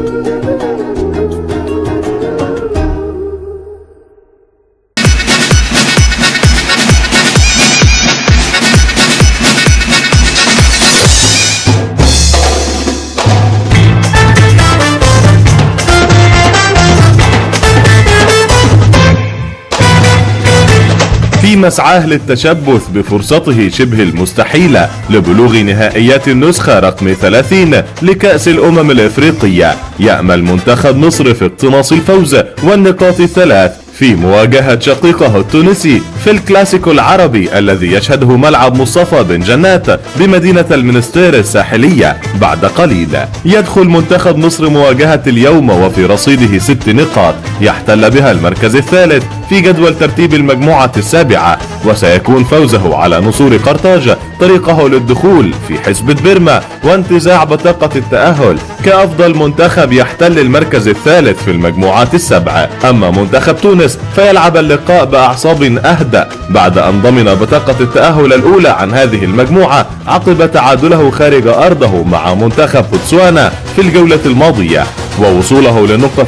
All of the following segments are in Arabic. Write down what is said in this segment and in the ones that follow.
في مسعاه للتشبث بفرصته شبه المستحيلة لبلوغ نهائيات النسخة رقم 30 لكأس الأمم الإفريقية، يأمل منتخب مصر في اقتناص الفوز والنقاط الثلاث في مواجهة شقيقه التونسي في الكلاسيكو العربي الذي يشهده ملعب مصطفى بن جنات بمدينة المنستير الساحلية بعد قليل. يدخل منتخب مصر مواجهة اليوم وفي رصيده 6 نقاط يحتل بها المركز الثالث في جدول ترتيب المجموعة السابعة، وسيكون فوزه على نصور قرطاج طريقه للدخول في حسبة بيرما وانتزاع بطاقة التأهل كأفضل منتخب يحتل المركز الثالث في المجموعات السبعة. أما منتخب تونس فيلعب اللقاء بأعصاب أهدأ بعد أن ضمن بطاقة التأهل الأولى عن هذه المجموعة عقب تعادله خارج أرضه مع منتخب بوتسوانا في الجولة الماضية ووصوله للنقطة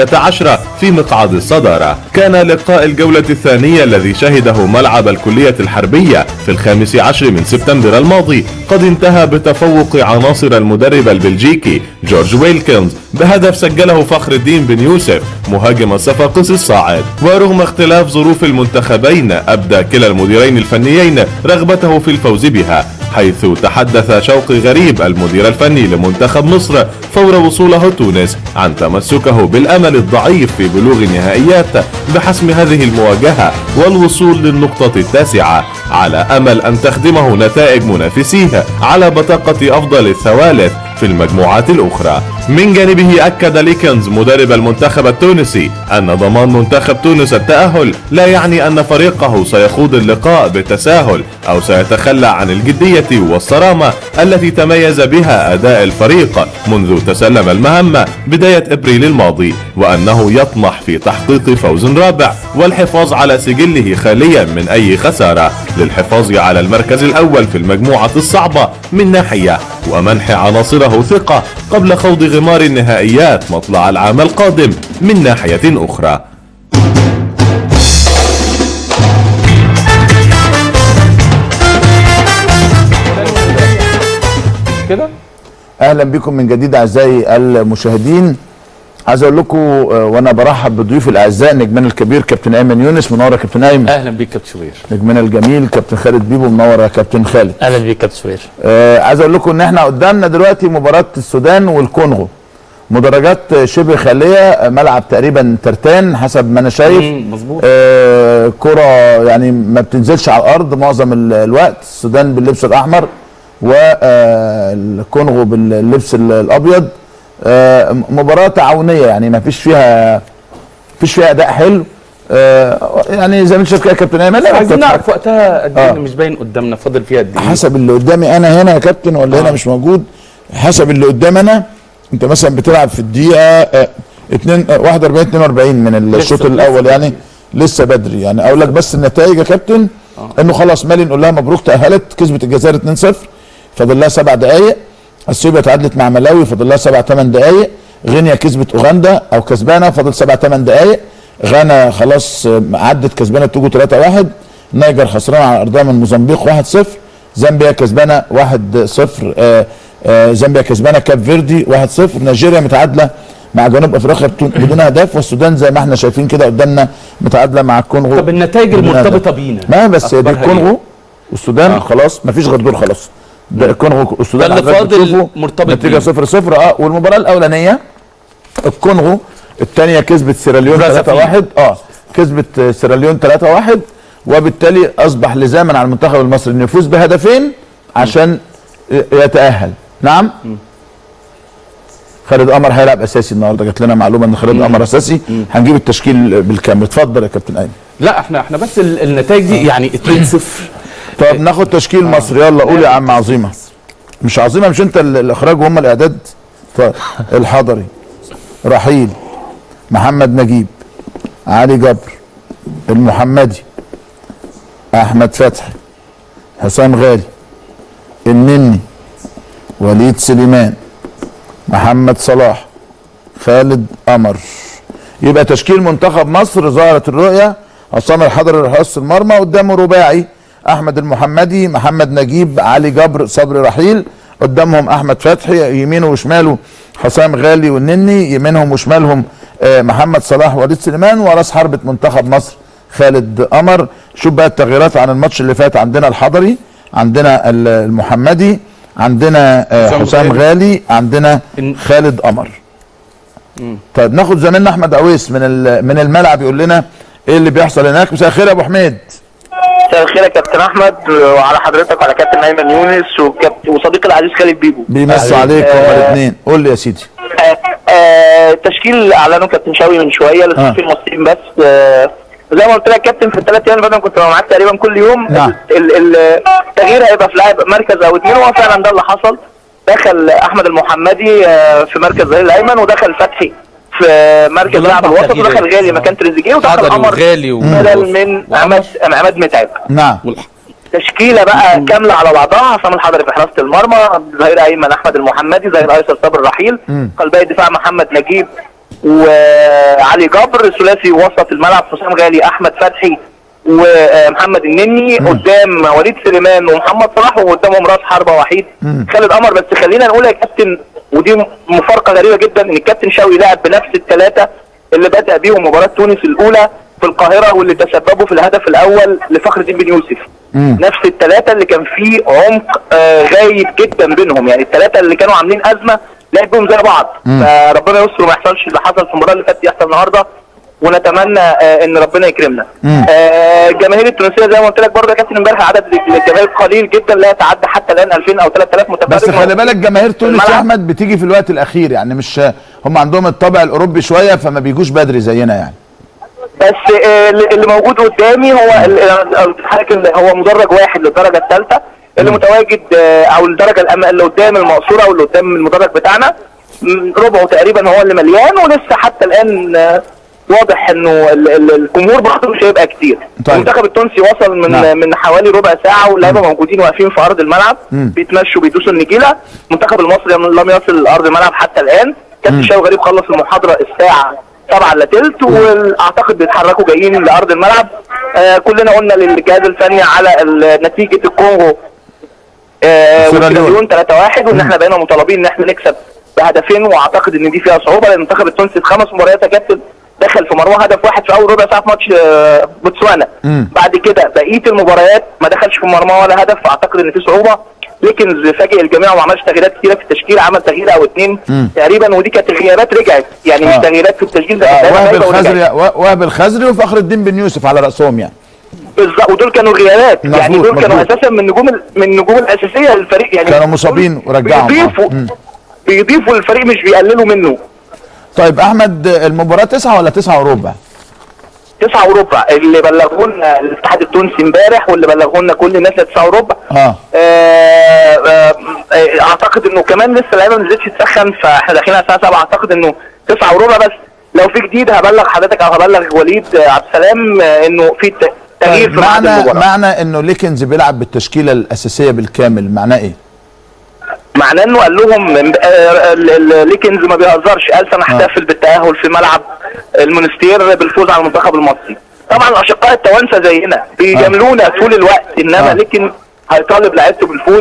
11 في مقعد الصدارة. كان لقاء الجولة الثانية الذي شهده ملعب الكلية الحربية في 15 من سبتمبر الماضي قد انتهى بتفوق عناصر المدرب البلجيكي جورج ويلكنز بهدف سجله فخر الدين بن يوسف مهاجم الصفاقس الصاعد. ورغم اختلاف ظروف المنتخبين أبدى كلا المديرين الفنيين رغبته في الفوز بها، حيث تحدث شوقي غريب المدير الفني لمنتخب مصر فور وصوله تونس عن تمسكه بالأمل الضعيف في بلوغ النهائيات بحسم هذه المواجهة والوصول للنقطة التاسعة على أمل أن تخدمه نتائج منافسيه على بطاقة أفضل الثوالث في المجموعات الأخرى. من جانبه أكد ليكنز مدرب المنتخب التونسي أن ضمان منتخب تونس التأهل لا يعني أن فريقه سيخوض اللقاء بتساهل أو سيتخلى عن الجدية والصرامة التي تميز بها أداء الفريق منذ تسلم المهمة بداية أبريل الماضي، وأنه يطمح في تحقيق فوز رابع والحفاظ على سجله خاليا من أي خسارة للحفاظ على المركز الأول في المجموعة الصعبة من ناحية ومنح عناصره ثقة قبل خوض غمار النهائيات مطلع العام القادم من ناحية أخرى. كده اهلا بكم من جديد اعزائي المشاهدين. عايز اقول لكم وانا برحب بضيوفي الاعزاء نجمنا الكبير كابتن ايمن يونس، منور يا كابتن ايمن. اهلا بيك كابتن شوبير. نجمنا الجميل كابتن خالد بيبو، منور يا كابتن خالد. اهلا بيك كابتن شوبير. عايز اقول لكم ان احنا قدامنا دلوقتي مباراه السودان والكونغو، مدرجات شبه خاليه، ملعب تقريبا ترتان حسب ما انا شايف. مظبوط. كره يعني ما بتنزلش على الارض معظم الوقت. السودان باللبس الاحمر والكونغو باللبس الابيض. مباراه تعاونيه يعني ما فيش فيها اداء حلو. يعني زي ما انت شايف كده يا كابتن ايمن. عايزين نعرف وقتها قد ايه، مش باين قدامنا فاضل فيها قد ايه. حسب اللي قدامي انا هنا يا كابتن ولا هنا مش موجود. حسب اللي قدام انا، انت مثلا بتلعب في الدقيقه 41 من الشوط الاول، يعني لسه بدري. يعني اقول لك بس النتائج يا كابتن انه خلاص مالي نقول لها مبروك تاهلت، كسبت الجزائر 2-0 فاضل لها 7 دقائق. اثيوبيا تعادلت مع ملاوي فاضل لها 7-8 دقائق. غينيا كسبت اوغندا او كسبانه فاضل 7-8 دقائق. غانا خلاص عدت كسبانه توجو 3-1. النيجر خسرانه على ارضها من موزمبيق 1-0. زامبيا كسبانه 1-0. زامبيا كسبانه كاب فيردي 1-0. نيجيريا متعادله مع جنوب افريقيا بدون اهداف. والسودان زي ما احنا شايفين كده قدامنا متعادله مع الكونغو. طب النتائج المرتبطه بينا ما بس دي الكونغو والسودان خلاص مفيش غير دول خلاص. ده الكونغو والسودان اللي فاضل مرتبط نتيجه 0-0. والمباراه الاولانيه الكونغو الثانيه كسبت سيراليون 3-1. كسبت سيراليون 3-1، وبالتالي اصبح لزاما على المنتخب المصري انه يفوز بهدفين عشان يتاهل. نعم. خالد قمر هيلعب اساسي النهارده، جات لنا معلومه ان خالد قمر اساسي. هنجيب التشكيل بالكامل. اتفضل يا كابتن ايمن. لا احنا بس النتائج دي يعني 2-0. طب ناخد تشكيل مصر. يلا قول يا عم. عظيمه مش عظيمه؟ مش انت الاخراج وهم الاعداد؟ الحضري، رحيل، محمد نجيب، علي جبر، المحمدي، احمد فتحي، حسام غالي، النني، وليد سليمان، محمد صلاح، خالد قمر. يبقى تشكيل منتخب مصر ظهرت الرؤيه: عصام الحضري لحراسه المرمى، قدامه رباعي: احمد المحمدي، محمد نجيب، علي جبر، صبري رحيل. قدامهم احمد فتحي، يمينه وشماله حسام غالي والنني، يمينهم وشمالهم محمد صلاح ووليد سليمان، وراس حربة منتخب مصر خالد قمر. شوف بقى التغييرات عن الماتش اللي فات: عندنا الحضري، عندنا المحمدي، عندنا حسام غالي، عندنا خالد قمر. طيب ناخد زميلنا احمد عويس من الملعب يقول لنا ايه اللي بيحصل هناك. مساء الخير يا ابو حميد. مساء الخير يا كابتن احمد، وعلى حضرتك وعلى كابتن ايمن يونس وصديقي العزيز خالد بيبو. بيمسوا عليك هما الاثنين. قول لي يا سيدي. التشكيل اعلنه كابتن شوقي من شويه للصفين المصريين، بس زي ما قلت لك كابتن في الثلاث ايام اللي فاتوا كنت معاك تقريبا كل يوم. نعم. التغيير هيبقى في لاعب مركز او اثنين، وهو فعلا ده اللي حصل. دخل احمد المحمدي في مركز ظهير الايمن، ودخل فتحي في مركز لاعب الوسط، ودخل غالي مكان تريزيجيه، ودخل قمر بدل من عماد متعب. نعم. تشكيله بقى كامله على بعضها: عصام الحضري في حراسه المرمى، ظهير ايمن احمد المحمدي، ظهير ايسر صابر رحيل، قلبي الدفاع محمد نجيب وعلي جبر، ثلاثي وسط الملعب حسام غالي احمد فتحي ومحمد النني، قدام وليد سليمان ومحمد صلاح، وقدامهم راس حربه وحيد خالد قمر. بس خلينا نقول يا كابتن، ودي مفارقه غريبه جدا، ان الكابتن شوقي لعب بنفس الثلاثه اللي بدأ بيهم مباراه تونس الاولى في القاهره، واللي تسببوا في الهدف الاول لفخر الدين بن يوسف. نفس الثلاثه اللي كان فيه عمق غايب جدا بينهم، يعني الثلاثه اللي كانوا عاملين ازمه لعب بيهم زي بعض. فربنا يستر وما يحصلش اللي حصل في المباراه اللي فاتت يحصل النهارده، ونتمنى ان ربنا يكرمنا. الجماهير التونسيه زي ما قلت لك برضه يا كابتن امبارح، عدد الجماهير قليل جدا، لا يتعدى حتى الان 2000 او 3000 متفرج. بس خلي بالك جماهير تونس يا احمد بتيجي في الوقت الاخير، يعني مش هم عندهم الطابع الاوروبي شويه، فما بيجوش بدري زينا يعني. بس اللي موجود قدامي هو هو مدرج واحد للدرجه الثالثه اللي متواجد، او الدرجه اللي قدام المقصوره او اللي قدام المدرج بتاعنا، ربعه تقريبا هو اللي مليان، ولسه حتى الان واضح انه الجمهور برضه مش هيبقى كتير. طيب. المنتخب التونسي وصل من حوالي ربع ساعه، واللعيبه موجودين واقفين في ارض الملعب بيتمشوا بيدوسوا النجيله. المنتخب المصري لم يصل لارض الملعب حتى الان. كابتن شوقي غريب خلص المحاضره الساعه 7 الا تلت، واعتقد بيتحركوا جايين لارض الملعب. كلنا قلنا للجهاز الفني على نتيجه الكونغو وسيراليون 3-1، وان احنا بقينا مطالبين ان احنا نكسب بهدفين، واعتقد ان دي فيها صعوبه، لان المنتخب التونسي في 5 مباريات يا كابتن دخل في مرمى هدف واحد في اول ربع ساعه في ماتش بوتسوانا. بعد كده بقيه المباريات ما دخلش في مرمى ولا هدف، فاعتقد ان في صعوبه. لكن فاجئ الجميع وما عملش تغييرات كثيره في التشكيل، عمل تغيير او 2 تقريبا، ودي كانت غيابات رجعت، يعني مش تغييرات في التشكيل ده. وهب الخزري وفخر الدين بن يوسف على راسهم يعني. بالظبط، ودول كانوا غيابات، يعني دول كانوا اساسا من النجوم الاساسيه للفريق، يعني كانوا مصابين ورجعهم. بيضيفوا للفريق مش بيقللوا منه. طيب احمد، المباراه 9 ولا 9 وربع؟ 9 وربع اللي بلغونا الاتحاد التونسي امبارح، واللي بلغونا كل الناس 9 وربع. اعتقد انه كمان لسه اللعيبه ما نزلتش تسخن، فاحنا داخلين على الساعه 7، اعتقد انه 9 وربع. بس لو في جديد هبلغ حضرتك او هبلغ وليد عبد السلام انه في تغيير في ميعاد المباراه. معنى انه ليكنز بيلعب بالتشكيله الاساسيه بالكامل معناه ايه؟ معناه انه قال لهم ليكنز ما بيهزرش، قال سنحتفل بالتاهل في ملعب المونستير بالفوز على المنتخب المصري. طبعا الاشقاء التوانسه زينا بيجاملونا طول الوقت، انما لكن هيطالب لعيبته بالفوز،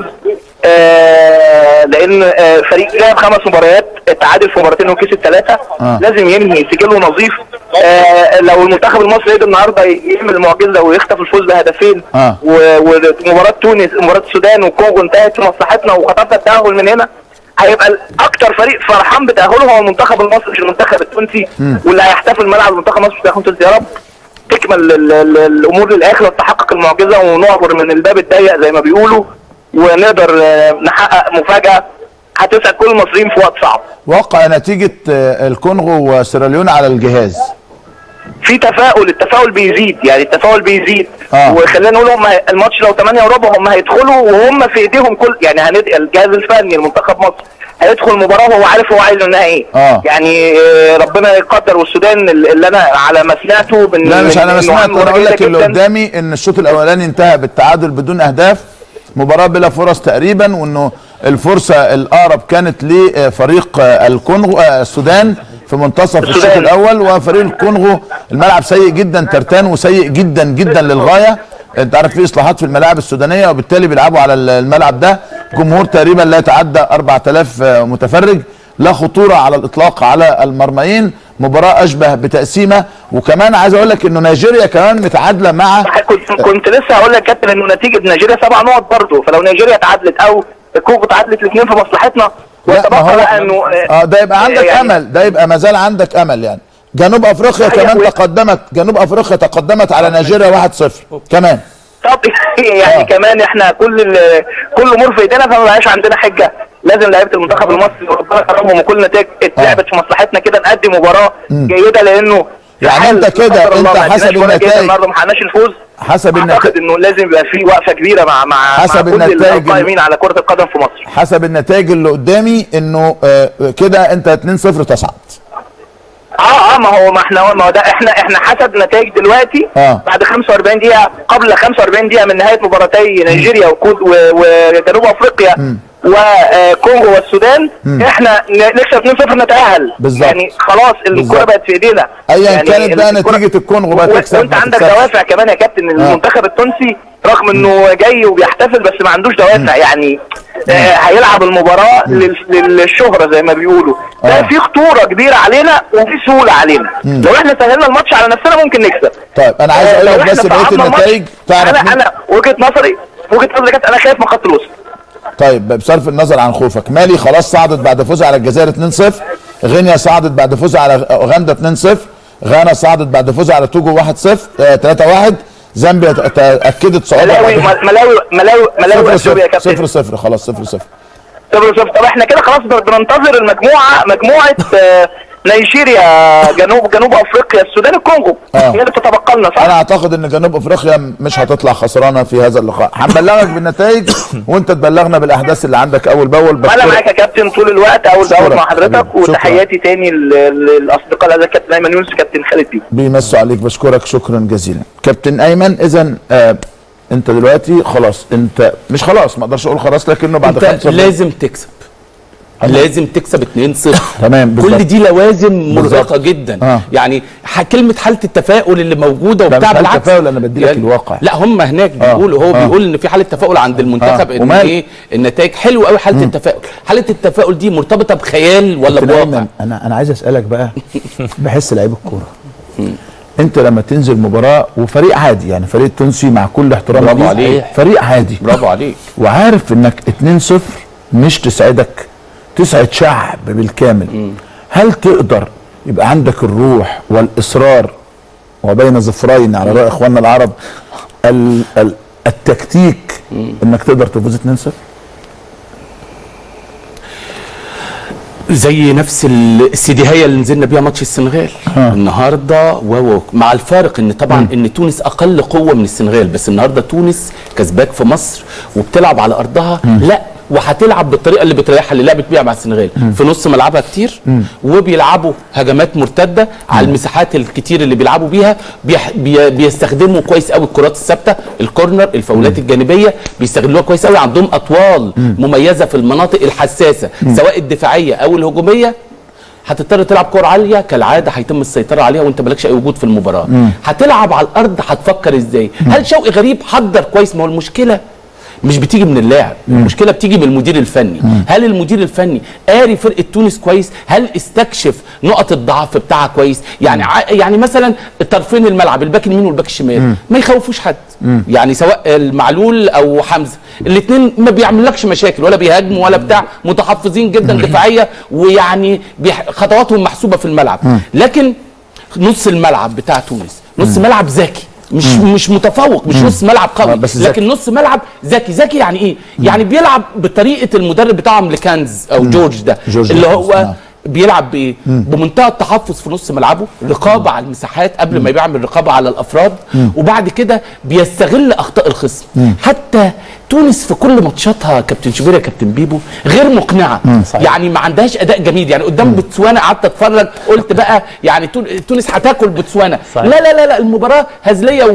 لان فريق لعب 5 مباريات، اتعادل في مباراتين وكسب 3، لازم ينهي سجله نظيف. لو المنتخب المصري قدر النهارده يعمل معجزه ويخطف الفوز بهدفين، ومباراه تونس مباراه السودان والكونغو انتهت في مصلحتنا وخطفنا التاهل من هنا، هيبقى اكتر فريق فرحان بتاهله هو المنتخب المصري مش المنتخب التونسي، واللي هيحتفل ملعب المنتخب المصري بتاهل تونس. يا رب تكمل الامور للاخر وتحقق المعجزه ونعبر من الباب الضيق زي ما بيقولوا، ونقدر نحقق مفاجاه هتسعد كل المصريين في وقت صعب. وقع نتيجه الكونغو وسيراليون على الجهاز. في تفاؤل، التفاؤل بيزيد، يعني التفاؤل بيزيد. وخلينا نقول هم الماتش لو 8 وربع هم هيدخلوا وهم في ايديهم كل، يعني الجهاز الفني المنتخب مصر هيدخل المباراه وهو عارف هو عايز انها ايه. يعني ربنا يقدر. والسودان اللي انا على ما سمعته لا مش على ما سمعت، انا اقول لك اللي قدامي ان الشوط الاولاني انتهى بالتعادل بدون اهداف، مباراه بلا فرص تقريبا، وانه الفرصه الاقرب كانت لفريق الكونغو السودان في في منتصف الشوط الاول. وفريق الكونغو الملعب سيء جدا ترتان وسيء جدا جدا للغايه. انت عارف في اصلاحات في الملاعب السودانيه وبالتالي بيلعبوا على الملعب ده جمهور تقريبا لا يتعدى 4000 متفرج. لا خطوره على الاطلاق على المرميين. مباراه اشبه بتقسيمه. وكمان عايز اقول لك انه نيجيريا كمان متعادله مع كنت لسه هقول لك يا كابتن انه نتيجه نيجيريا 7 نقط برضه، فلو نيجيريا تعادلت او الكونغو تعادلت الاثنين في مصلحتنا. وتبقى بقى انه ده يبقى عندك يعني امل، ده يبقى ما زال عندك امل يعني. جنوب افريقيا كمان تقدمت، جنوب افريقيا تقدمت على نيجيريا 1-0 كمان. طب يعني كمان احنا كل امور في ايدينا، فما بقاش عندنا حجه. لازم لعيبه المنتخب المصري وربنا يكرمهم وكل نتائج اتلعبت في مصلحتنا كده نقدم مباراه جيده، لانه يعني انت كده انت حسب النتائج النهارده ما حققناش الفوز. حسب النتائج اعتقد انه لازم يبقى في وقفه كبيره مع حسب كل النتائج القائمين على كره القدم في مصر. حسب النتائج اللي قدامي انه كده انت 2-0 تصعد. ما هو ده احنا حسب نتائج دلوقتي بعد 45 دقيقه، قبل 45 دقيقه من نهايه مباراتي نيجيريا وجنوب افريقيا وكونغو والسودان، احنا نكسب 2-0 نتأهل. بالزبط. يعني خلاص الكرة بقت في ايدينا ايا يعني كانت بقى نتيجه الكونغو بقى تكسب. وانت عندك دوافع كمان يا كابتن. المنتخب التونسي رغم انه جاي وبيحتفل بس ما عندوش دوافع يعني. هيلعب المباراه للشهره زي ما بيقولوا. ده في خطوره كبيره علينا وفي سهوله علينا. لو احنا سهلنا الماتش على نفسنا ممكن نكسب. طيب انا عايز اقول لك بس بقيه النتائج تعرف. انا وجهه نظري كانت انا خايف من خط الوسط. طيب بصرف النظر عن خوفك، مالي خلاص صعدت بعد فوزها على الجزائر 2-0، غينيا صعدت بعد فوزها على اوغندا 2-0، غانا صعدت بعد فوزها على توجو 3-1، زامبيا اكدت صعودها. ملاوي اثيوبيا يا كابتن 0-0 خلاص 0-0. طب احنا كده خلاص بننتظر مجموعه نيجيريا جنوب افريقيا السودان الكونغو هي اللي بتتبقى لنا، صح؟ انا اعتقد ان جنوب افريقيا مش هتطلع خسرانه في هذا اللقاء. هنبلغك بالنتائج وانت تبلغنا بالاحداث اللي عندك اول باول. انا معاك يا كابتن طول الوقت اول باول مع حضرتك. وتحياتي تاني للاصدقاء الاعزاء كابتن ايمن يونس كابتن خالد بيمسوا عليك. بشكرك شكرا جزيلا كابتن ايمن. اذا انت دلوقتي خلاص، انت مش خلاص ما اقدرش اقول خلاص، لكنه بعد 5 لازم تكسب. لازم تكسب 2-0. تمام بالظبط. كل دي لوازم مرهقه جدا. يعني كلمه حاله التفاؤل اللي موجوده وبتاع بالعكس. التفاؤل انا بدي لك يعني الواقع. لا هم هناك بيقولوا هو بيقول ان في حاله تفاؤل عند المنتخب ان ايه النتائج حلوه قوي. حاله التفاؤل، حاله التفاؤل دي مرتبطه بخيال ولا بواقع؟ انا عايز اسالك بقى بحس لعيب الكوره. انت لما تنزل مباراه وفريق عادي، يعني فريق تونسي مع كل احترامي برافو عليك، فريق عادي، برافو عليك، وعارف انك 2-0 مش تسعدك، تسعد شعب بالكامل. هل تقدر يبقى عندك الروح والاصرار وبين ظفرين على راي اخواننا العرب التكتيك انك تقدر تفوز 2-0؟ زي نفس السيديهيه اللي نزلنا بيها ماتش السنغال النهارده، مع الفارق ان طبعا ان تونس اقل قوه من السنغال، بس النهارده تونس كسباك في مصر وبتلعب على ارضها. لا وهتلعب بالطريقه اللي بتريحها اللي لعبت بيها مع السنغال في نص ملعبها كتير، وبيلعبوا هجمات مرتده على المساحات الكتير اللي بيلعبوا بيها. بيستخدموا كويس قوي الكرات الثابته، الكورنر، الفاولات الجانبيه بيستغلوها كويس قوي. عندهم اطوال مميزه في المناطق الحساسه سواء الدفاعيه او الهجوميه. هتضطر تلعب كوره عاليه كالعاده، هيتم السيطره عليها وانت مالكش اي وجود في المباراه. هتلعب على الارض، هتفكر ازاي؟ هل شوقي غريب حضر كويس؟ ما هو المشكله مش بتيجي من اللاعب، المشكله بتيجي من المدير الفني. هل المدير الفني قاري فرقه تونس كويس؟ هل استكشف نقط الضعف بتاعها كويس؟ يعني مثلا طرفين الملعب الباك اليمين والباك الشمال ما يخوفوش حد، يعني سواء المعلول او حمزه، الاثنين ما بيعملكش مشاكل ولا بيهاجموا ولا بتاع، متحفظين جدا دفاعيه، ويعني خطواتهم محسوبه في الملعب. لكن نص الملعب بتاع تونس نص ملعب ذكي، مش متفوق، مش نص ملعب قوي، لكن نص ملعب ذكي. يعني ايه؟ يعني بيلعب بطريقه المدرب بتاعهم لكانز او جورج ده، اللي هو بيلعب بايه؟ بمنتهى التحفظ في نص ملعبه، رقابه على المساحات قبل ما بيعمل رقابه على الافراد، وبعد كده بيستغل اخطاء الخصم. حتى تونس في كل ماتشاتها كابتن شوبير يا كابتن بيبو غير مقنعه. يعني ما عندهاش اداء جميل. يعني قدام بوتسوانا قعدت اتفرج قلت بقى يعني تونس هتاكل بوتسوانا. لا لا لا لا المباراه هزليه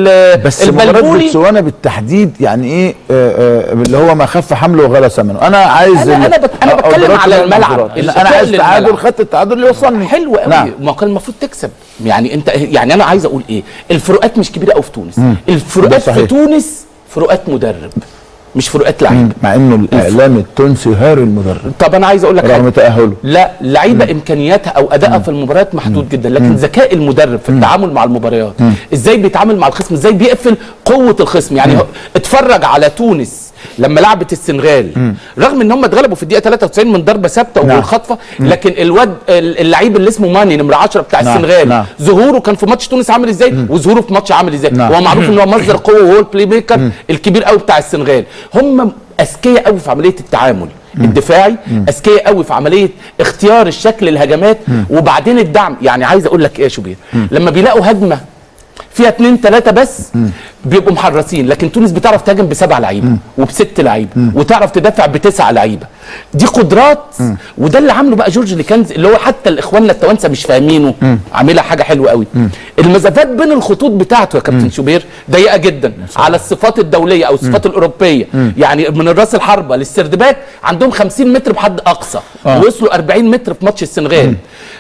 بس مباراه بوتسوانا بالتحديد يعني ايه اللي هو ما خف حمله وغلى ثمنه. انا عايز انا بتكلم على الملعب. انا عايز تعادل، خدت التعادل اللي وصلني حلو قوي. نعم. ما كان المفروض تكسب. يعني انت يعني انا عايز اقول ايه، الفروقات مش كبيره قوي في تونس. الفروقات في تونس فروقات مدرب مش فروقات لعيبه. مع انه الاعلام التونسي هاري المدرب. طب انا عايز اقول لك رغم تاهله لا لعيبه امكانياتها او ادائها في المباريات محدود جدا، لكن ذكاء المدرب في التعامل مع المباريات، ازاي بيتعامل مع الخصم، ازاي بيقفل قوه الخصم. يعني اتفرج على تونس لما لعبت السنغال، رغم ان هم اتغلبوا في الدقيقه 93 من ضربه ثابته والخطفه، لكن الواد اللعيب اللي اسمه ماني نمره 10 بتاع السنغال ظهوره كان في ماتش تونس عامل ازاي وظهوره في ماتش عامل ازاي. هو معروف ان هو مصدر قوه وهو البلاي ميكر الكبير قوي بتاع السنغال. هم اذكياء قوي في عمليه التعامل الدفاعي، اذكياء قوي في عمليه اختيار الشكل الهجمات، وبعدين الدعم. يعني عايز اقول لك ايه يا شوبير، لما بيلاقوا هجمه فيها 2 3 بس بيبقوا محرصين، لكن تونس بتعرف تهاجم ب7 لعيبه وب6 لعيبه وتعرف تدافع ب9 لعيبه. دي قدرات، وده اللي عامله بقى جورج لكنز، اللي هو حتى الاخواننا التوانسه مش فاهمينه، عاملها حاجه حلوه قوي. المسافات بين الخطوط بتاعته يا كابتن شوبير ضيقه جدا على الصفات الدوليه او الصفات الاوروبيه. يعني من الراس الحربه للسردباك عندهم 50 متر بحد اقصى، ووصلوا 40 متر في ماتش السنغال.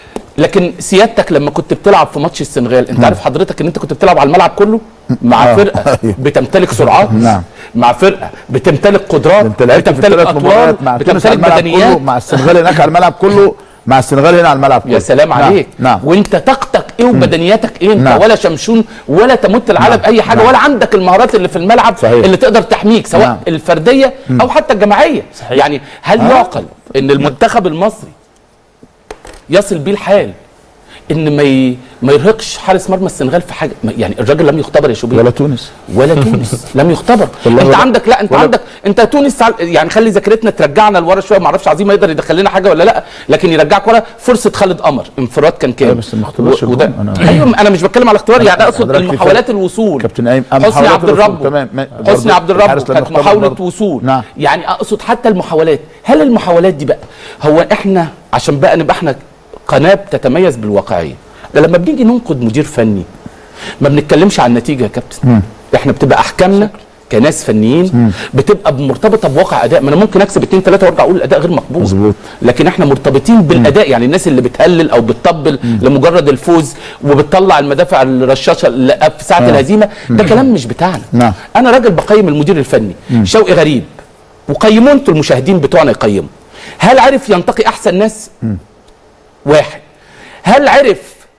لكن سيادتك لما كنت بتلعب في ماتش السنغال، انت عارف حضرتك ان انت كنت بتلعب على الملعب كله مع فرقه بتمتلك سرعات، مع فرقه بتمتلك قدرات، بتمتلك اطوال، بتمتلك بدنيات. مع السنغال هناك على الملعب كله، مع السنغال هنا على الملعب كله. يا سلام عليك. وانت طاقتك ايه وبدنياتك ايه، انت ولا شمشون ولا تمت العالم باي حاجه، ولا عندك المهارات اللي في الملعب اللي تقدر تحميك سواء الفرديه او حتى الجماعيه. يعني هل يعقل ان المنتخب المصري يصل بيه الحال ان ما يرهقش حارس مرمى السنغال في حاجه؟ يعني الراجل لم يختبر يا شوبير، ولا تونس لم يختبر. انت عندك، لا انت عندك، انت تونس يعني خلي ذاكرتنا ترجعنا لورا شويه. ما اعرفش عظيم يقدر يدخل لنا حاجه ولا لا، لكن يرجعك ورا. فرصه خالد قمر انفراد كان كام؟ بس ما اختبرش. ايوه انا مش بتكلم على اختبار، يعني اقصد المحاولات الوصول. كابتن ايمن حسني عبد الرب، حسني عبد الرب كانت محاوله وصول. يعني اقصد حتى المحاولات. هل المحاولات دي بقى، هو احنا عشان بقى نبقى احنا قناه بتتميز بالواقعيه، ده لما بنيجي ننقد مدير فني ما بنتكلمش عن النتيجه يا كابتن. احنا بتبقى احكامنا كناس فنيين بتبقى مرتبطه بواقع اداء. ما انا ممكن اكسب 2 3 وارجع اقول الاداء غير مقبول، مظبوط، لكن احنا مرتبطين بالاداء. يعني الناس اللي بتهلل او بتطبل لمجرد الفوز وبتطلع المدافع الرشاشه في ساعه الهزيمه، ده كلام مش بتاعنا. انا راجل بقيم المدير الفني شوقي غريب، وقيموا انتوا المشاهدين بتوعنا يقيموا. هل عرف ينتقي احسن ناس؟ واحد. هل عرف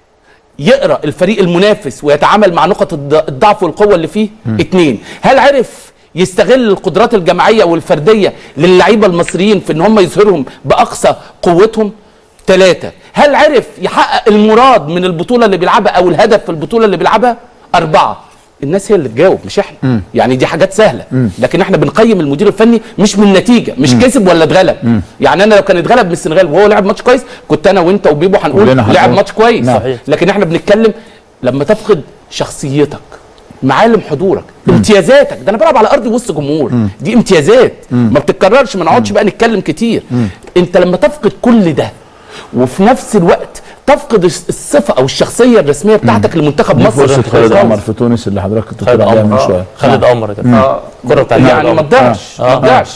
يقرأ الفريق المنافس ويتعامل مع نقط الضعف والقوة اللي فيه؟ 2. هل عرف يستغل القدرات الجماعية والفردية للعيبة المصريين في ان هم يظهرهم بأقصى قوتهم؟ 3. هل عرف يحقق المراد من البطولة اللي بيلعبها او الهدف في البطولة اللي بيلعبها؟ 4. الناس هي اللي تجاوب مش احنا. يعني دي حاجات سهله، لكن احنا بنقيم المدير الفني مش من نتيجه، مش كسب ولا اتغلب. يعني انا لو كان اتغلب من السنغال وهو لعب ماتش كويس كنت انا وانت وبيبو هنقول لعب ماتش كويس. صحيح. لكن احنا بنتكلم لما تفقد شخصيتك، معالم حضورك، امتيازاتك. ده انا بلعب على ارض وسط جمهور، دي امتيازات ما بتتكررش. ما نقعدش بقى نتكلم كتير. انت لما تفقد كل ده وفي نفس الوقت تفقد الصفه او الشخصيه الرسميه بتاعتك لمنتخب مصر. فرصه خالد قمر في تونس اللي حضرتك كنت بتقول عليها من شويه. خالد قمر كره يعني ما تضيعش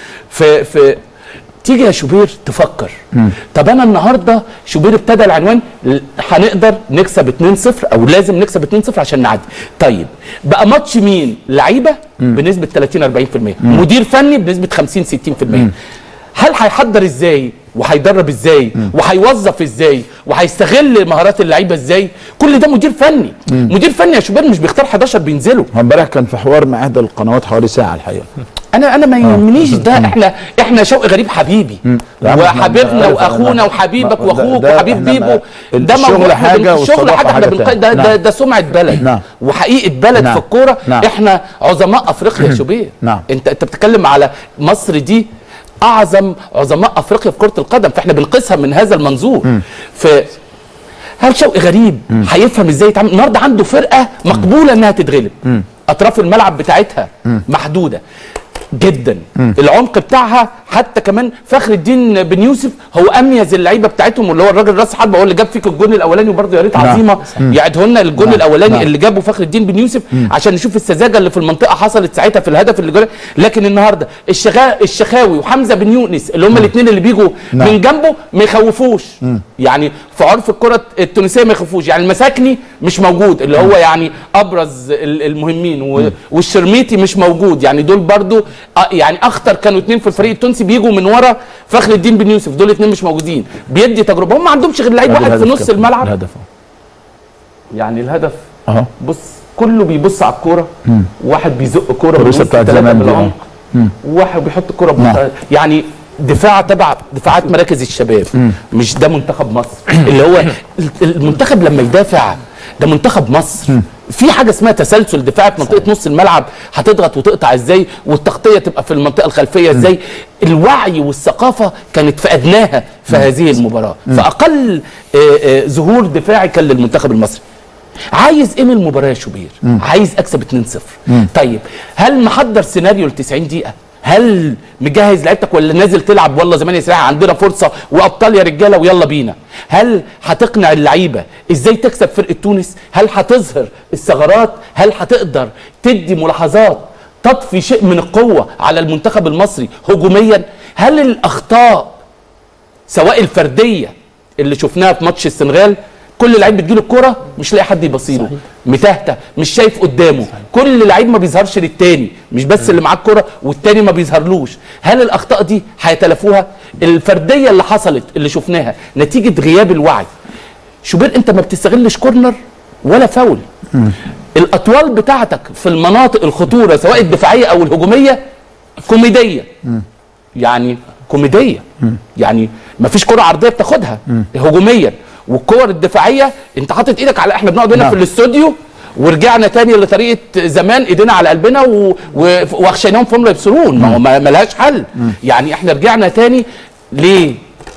في تيجي يا شوبير تفكر. طب انا النهارده شوبير ابتدى العنوان هنقدر نكسب 2-0 او لازم نكسب 2-0 عشان نعدي. طيب بقى ماتش مين؟ لعيبه بنسبه 30-40%، مدير فني بنسبه 50-60%. هل هيحضر ازاي وهيدرب ازاي وهيوظف ازاي وهيستغل مهارات اللعيبه ازاي؟ كل ده مدير فني. مدير فني يا شباب مش بيختار 11 بينزلوا. امبارح كان في حوار مع احدى القنوات حوالي ساعه الحقيقه. انا ما يهمنيش ده. احنا شوقي غريب حبيبي وحبيبنا واخونا وحبيبك واخوك وحبيب بيبو. ده الشغل حاجه والشغل حاجه. ده سمعه بلد وحقيقه بلد في الكوره. احنا عظماء افريقيا يا شوبير. انت بتتكلم على مصر دي اعظم عظماء افريقيا في كره القدم، فاحنا بنقيسها من هذا المنظور. هل شوقي غريب هيفهم ازاي يتعامل؟ النهارده عنده فرقه مقبوله انها تتغلب، اطراف الملعب بتاعتها محدوده. جدا. العمق بتاعها حتى كمان فخر الدين بن يوسف هو اميز اللعيبه بتاعتهم، واللي هو الراجل راس حربه هو اللي جاب فيك الجون الاولاني، وبرده يا ريت عظيمه يعيده لنا الجون الاولاني اللي جابه فخر الدين بن يوسف عشان نشوف السذاجه اللي في المنطقه حصلت ساعتها في الهدف اللي جاب. لكن النهارده الشخاوي وحمزه بن يونس اللي هم الاثنين اللي بيجوا من جنبه ما يخوفوش، يعني في عرف الكره التونسيه ما يخوفوش. يعني المساكني مش موجود اللي هو يعني ابرز المهمين، والشرميتي مش موجود، يعني دول برضو يعني اخطر كانوا اثنين في الفريق التونسي بيجوا من ورا فخر الدين بن يوسف، دول اثنين مش موجودين. بيدي تجربه، هم ما عندهمش غير لعيب واحد في نص الملعب. الهدف يعني الهدف بص كله بيبص على الكوره، واحد بيزق كوره الكوره بتاعت زمان دي، وواحد بيحط الكوره يعني دفاع تبع دفاعات مراكز الشباب. مش ده منتخب مصر اللي هو المنتخب لما يدافع ده منتخب مصر. في حاجه اسمها تسلسل دفاعي في منطقه نص الملعب، هتضغط وتقطع ازاي، والتغطيه تبقى في المنطقه الخلفيه ازاي. الوعي والثقافه كانت فقدناها في هذه المباراه، فاقل ظهور دفاعي كان للمنتخب المصري. عايز ايه من المباراه يا شوبير؟ عايز اكسب 2-0. طيب هل محضر سيناريو ل 90 دقيقه؟ هل مجهز لعيبتك ولا نازل تلعب والله زمان يا سراح عندنا فرصه وابطال يا رجاله ويلا بينا؟ هل هتقنع اللعيبه ازاي تكسب فرقه تونس؟ هل هتظهر الثغرات؟ هل هتقدر تدي ملاحظات تضفي شيء من القوه على المنتخب المصري هجوميا؟ هل الاخطاء سواء الفرديه اللي شفناها في ماتش السنغال، كل لعيب بتجيله الكوره مش لاقي حد يبصيله، متهته مش شايف قدامه، كل لعيب ما بيظهرش للتاني، مش بس اللي معاه الكوره والتاني ما بيظهرلوش. هل الاخطاء دي هيتلافوها؟ الفرديه اللي حصلت اللي شفناها نتيجه غياب الوعي. شوبير انت ما بتستغلش كورنر ولا فاول. الاطوال بتاعتك في المناطق الخطوره سواء الدفاعيه او الهجوميه كوميديه. يعني كوميديه، يعني ما فيش كره عرضيه بتاخدها هجوميا، والكور الدفاعيه انت حاطط ايدك على، احنا بنقعد هنا في الاستوديو ورجعنا تاني لطريقه زمان، ايدينا على قلبنا واخشيناهم فهم لا يبصرون. ما هو ما لهاش حل. يعني احنا رجعنا تاني ليه؟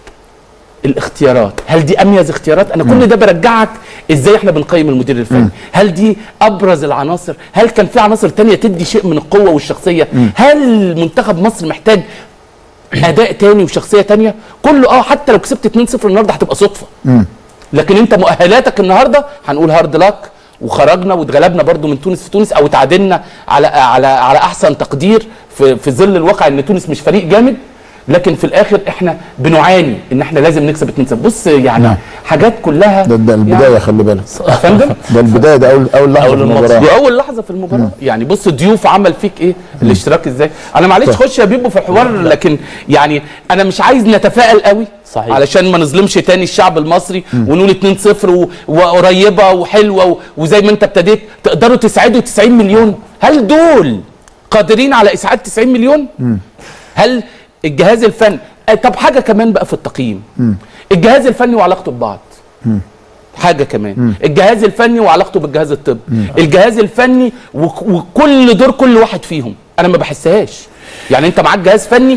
الاختيارات، هل دي اميز اختيارات؟ انا كل ده برجعك ازاي احنا بنقيم المدير الفني. هل دي ابرز العناصر؟ هل كان في عناصر تانية تدي شيء من القوه والشخصيه؟ هل منتخب مصر محتاج اداء تاني وشخصيه تانية؟ كله حتى لو كسبت 2-0 النهارده هتبقى صدفه. لكن انت مؤهلاتك النهارده هنقول هارد لاك، وخرجنا واتغلبنا برضو من تونس في تونس، او تعادلنا على احسن تقدير في ظل الواقع ان تونس مش فريق جامد، لكن في الاخر احنا بنعاني ان احنا لازم نكسب 2-0. بص يعني حاجات كلها ده البدايه يعني خلي بالك يا فندم، ده البدايه، ده اول لحظه في المباراه، دي اول لحظه في المباراه. يعني بص ضيوف عمل فيك ايه، الاشتراك ازاي. انا معلش خش يا بيبو في الحوار، لكن يعني انا مش عايز نتفائل قوي صحيح، علشان ما نظلمش تاني الشعب المصري ونقول 2-0 وقريبه وحلوه وزي ما انت ابتديت تقدروا تسعدوا 90 مليون. هل دول قادرين على اسعاد 90 مليون؟ هل الجهاز الفني؟ طب حاجه كمان بقى في التقييم، الجهاز الفني وعلاقته ببعض. حاجه كمان الجهاز الفني وعلاقته بالجهاز الطبي، الجهاز الفني وكل دور كل واحد فيهم انا ما بحسهاش. يعني انت معاك جهاز فني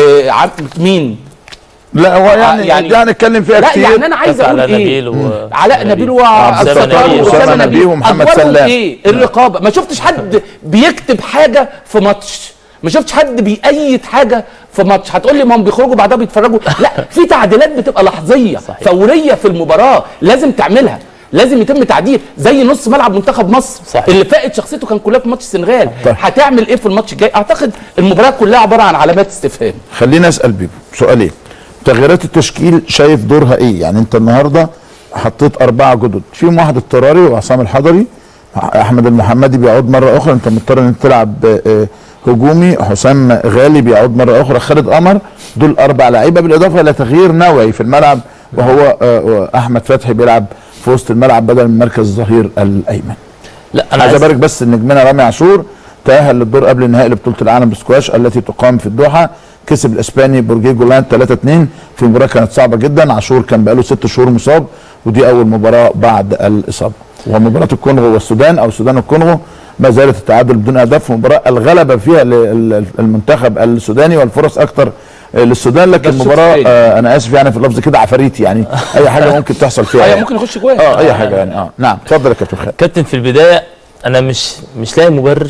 مين؟ لا هو يعني نتكلم فيها لا كتير. يعني انا عايز اقول ايه، علاء نبيل وأسامة نبيل ومحمد سلام. ايه الرقابه؟ ما شفتش حد بيكتب حاجه في ماتش، ما شفتش حد بيأيد حاجه في ماتش. هتقول لي ما هم بيخرجوا بعدها بيتفرجوا، لا في تعديلات بتبقى لحظيه فوريه في المباراه لازم تعملها، لازم يتم تعديل. زي نص ملعب منتخب مصر اللي فاقد شخصيته كان كلها في ماتش السنغال، هتعمل ايه في الماتش الجاي؟ اعتقد المباراه كلها عباره عن علامات استفهام. خلينا اسال بيبو سؤالين، تغييرات التشكيل شايف دورها ايه؟ يعني انت النهارده حطيت 4 جدد، فيهم واحد اضطراري وعصام الحضري، احمد المحمدي بيعود مره اخرى، انت مضطر ان تلعب هجومي، حسام غالي بيعود مره اخرى، خالد قمر، دول 4 لعيبه بالاضافه الى تغيير نوعي في الملعب وهو احمد فتحي بيلعب في وسط الملعب بدل من مركز الظهير الايمن. لا انا عايز ابارك بس ان نجمنا رامي عاشور تاهل للدور قبل النهائي لبطوله العالم بالسكواش التي تقام في الدوحه، كسب الاسباني بورجيه جولان 3-2 في مباراه كانت صعبه جدا. عاشور كان بقاله 6 شهور مصاب، ودي اول مباراه بعد الاصابه. ومباراه الكونغو والسودان او السودان والكونغو ما زالت التعادل بدون اهداف، في مباراه الغلبه فيها للمنتخب السوداني والفرص اكثر للسودان، لكن مباراه انا اسف يعني في اللفظ كده عفاريتي، يعني اي حاجه ممكن تحصل فيها يعني ممكن يخش جواه اي حاجه يعني نعم اتفضل يا كابتن خالد. كابتن في البدايه انا مش لاقي مبرر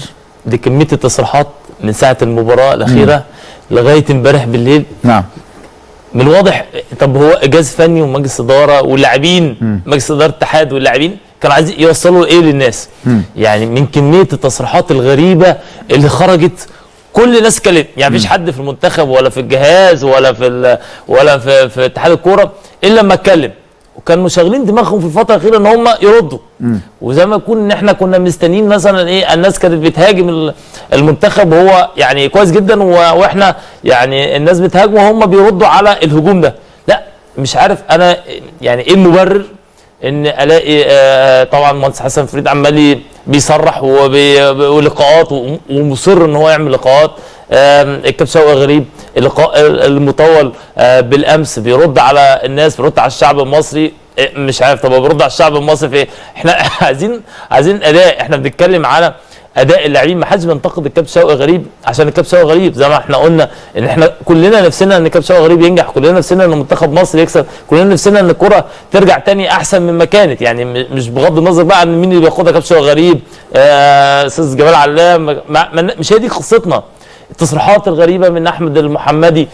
دي كميه التصريحات من ساعه المباراه الاخيره لغايه امبارح بالليل. نعم. من الواضح طب هو جهاز فني ومجلس اداره واللاعبين، مجلس اداره الاتحاد واللاعبين كانوا عايزين يوصلوا ايه للناس؟ يعني من كميه التصريحات الغريبه اللي خرجت كل الناس اتكلمت، يعني مفيش حد في المنتخب ولا في الجهاز ولا في اتحاد الكوره الا لما اتكلم، وكانوا مشغلين دماغهم في الفتره الاخيره ان هم يردوا. وزي ما يكون ان احنا كنا مستنيين مثلا ايه، الناس كانت بتهاجم المنتخب وهو يعني كويس جدا واحنا يعني الناس بتهاجمه وهم بيردوا على الهجوم ده. لا مش عارف انا يعني ايه المبرر ان الاقي طبعا المهندس حسن فريد عمال بيصرح ولقاءات ومصر ان هو يعمل لقاءات. الكابتن شوقي غريب اللقاء المطول بالامس بيرد على الناس، بيرد على الشعب المصري. مش عارف طب بيرد على الشعب المصري في ايه؟ احنا عايزين اداء، احنا بنتكلم على اداء اللاعبين. ما حدش بينتقد الكابتن شوقي غريب عشان الكابتن شوقي غريب، زي ما احنا قلنا ان احنا كلنا نفسنا ان الكابتن شوقي غريب ينجح، كلنا نفسنا ان منتخب مصر يكسب، كلنا نفسنا ان الكره ترجع تاني احسن مما كانت. يعني مش بغض النظر بقى عن مين اللي بياخدها، كابتن شوقي غريب استاذ جمال علام، مش هي دي قصتنا. التصريحات الغريبه من احمد المحمدي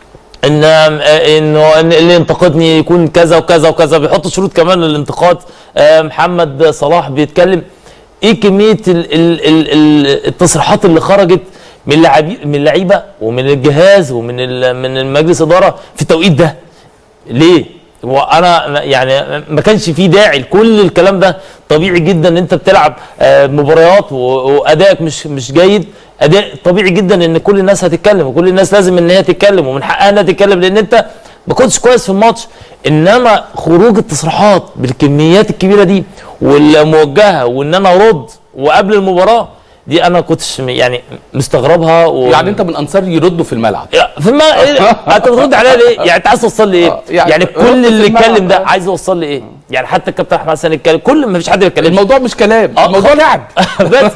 انه اللي ينتقدني يكون كذا وكذا وكذا، بيحط شروط كمان للانتقاد. محمد صلاح بيتكلم ايه كميه التصريحات اللي خرجت من اللعيبه ومن الجهاز ومن من المجلس اداره في التوقيت ده. ليه؟ وانا يعني ما كانش فيه داعي لكل الكلام ده. طبيعي جدا ان انت بتلعب مباريات وادائك مش جيد، اداء طبيعي جدا ان كل الناس هتتكلم وكل الناس لازم ان هي تتكلم ومن حقها انها تتكلم لان انت ما كنتش كويس في الماتش. انما خروج التصريحات بالكميات الكبيره دي والموجهه وان انا ارد وقبل المباراه دي انا كنتش يعني مستغربها. يعني انت من انصار يردوا في الملعب؟ في الملعب إيه؟ انت بترد عليها ليه؟ يعني انت عايز توصل لي ايه؟ يعني كل اللي اتكلم ده عايز يوصل لي ايه؟ يعني حتى الكابتن احمد حسن اتكلم، كل ما فيش حد بيتكلم. الموضوع مش كلام، الموضوع لعب. بس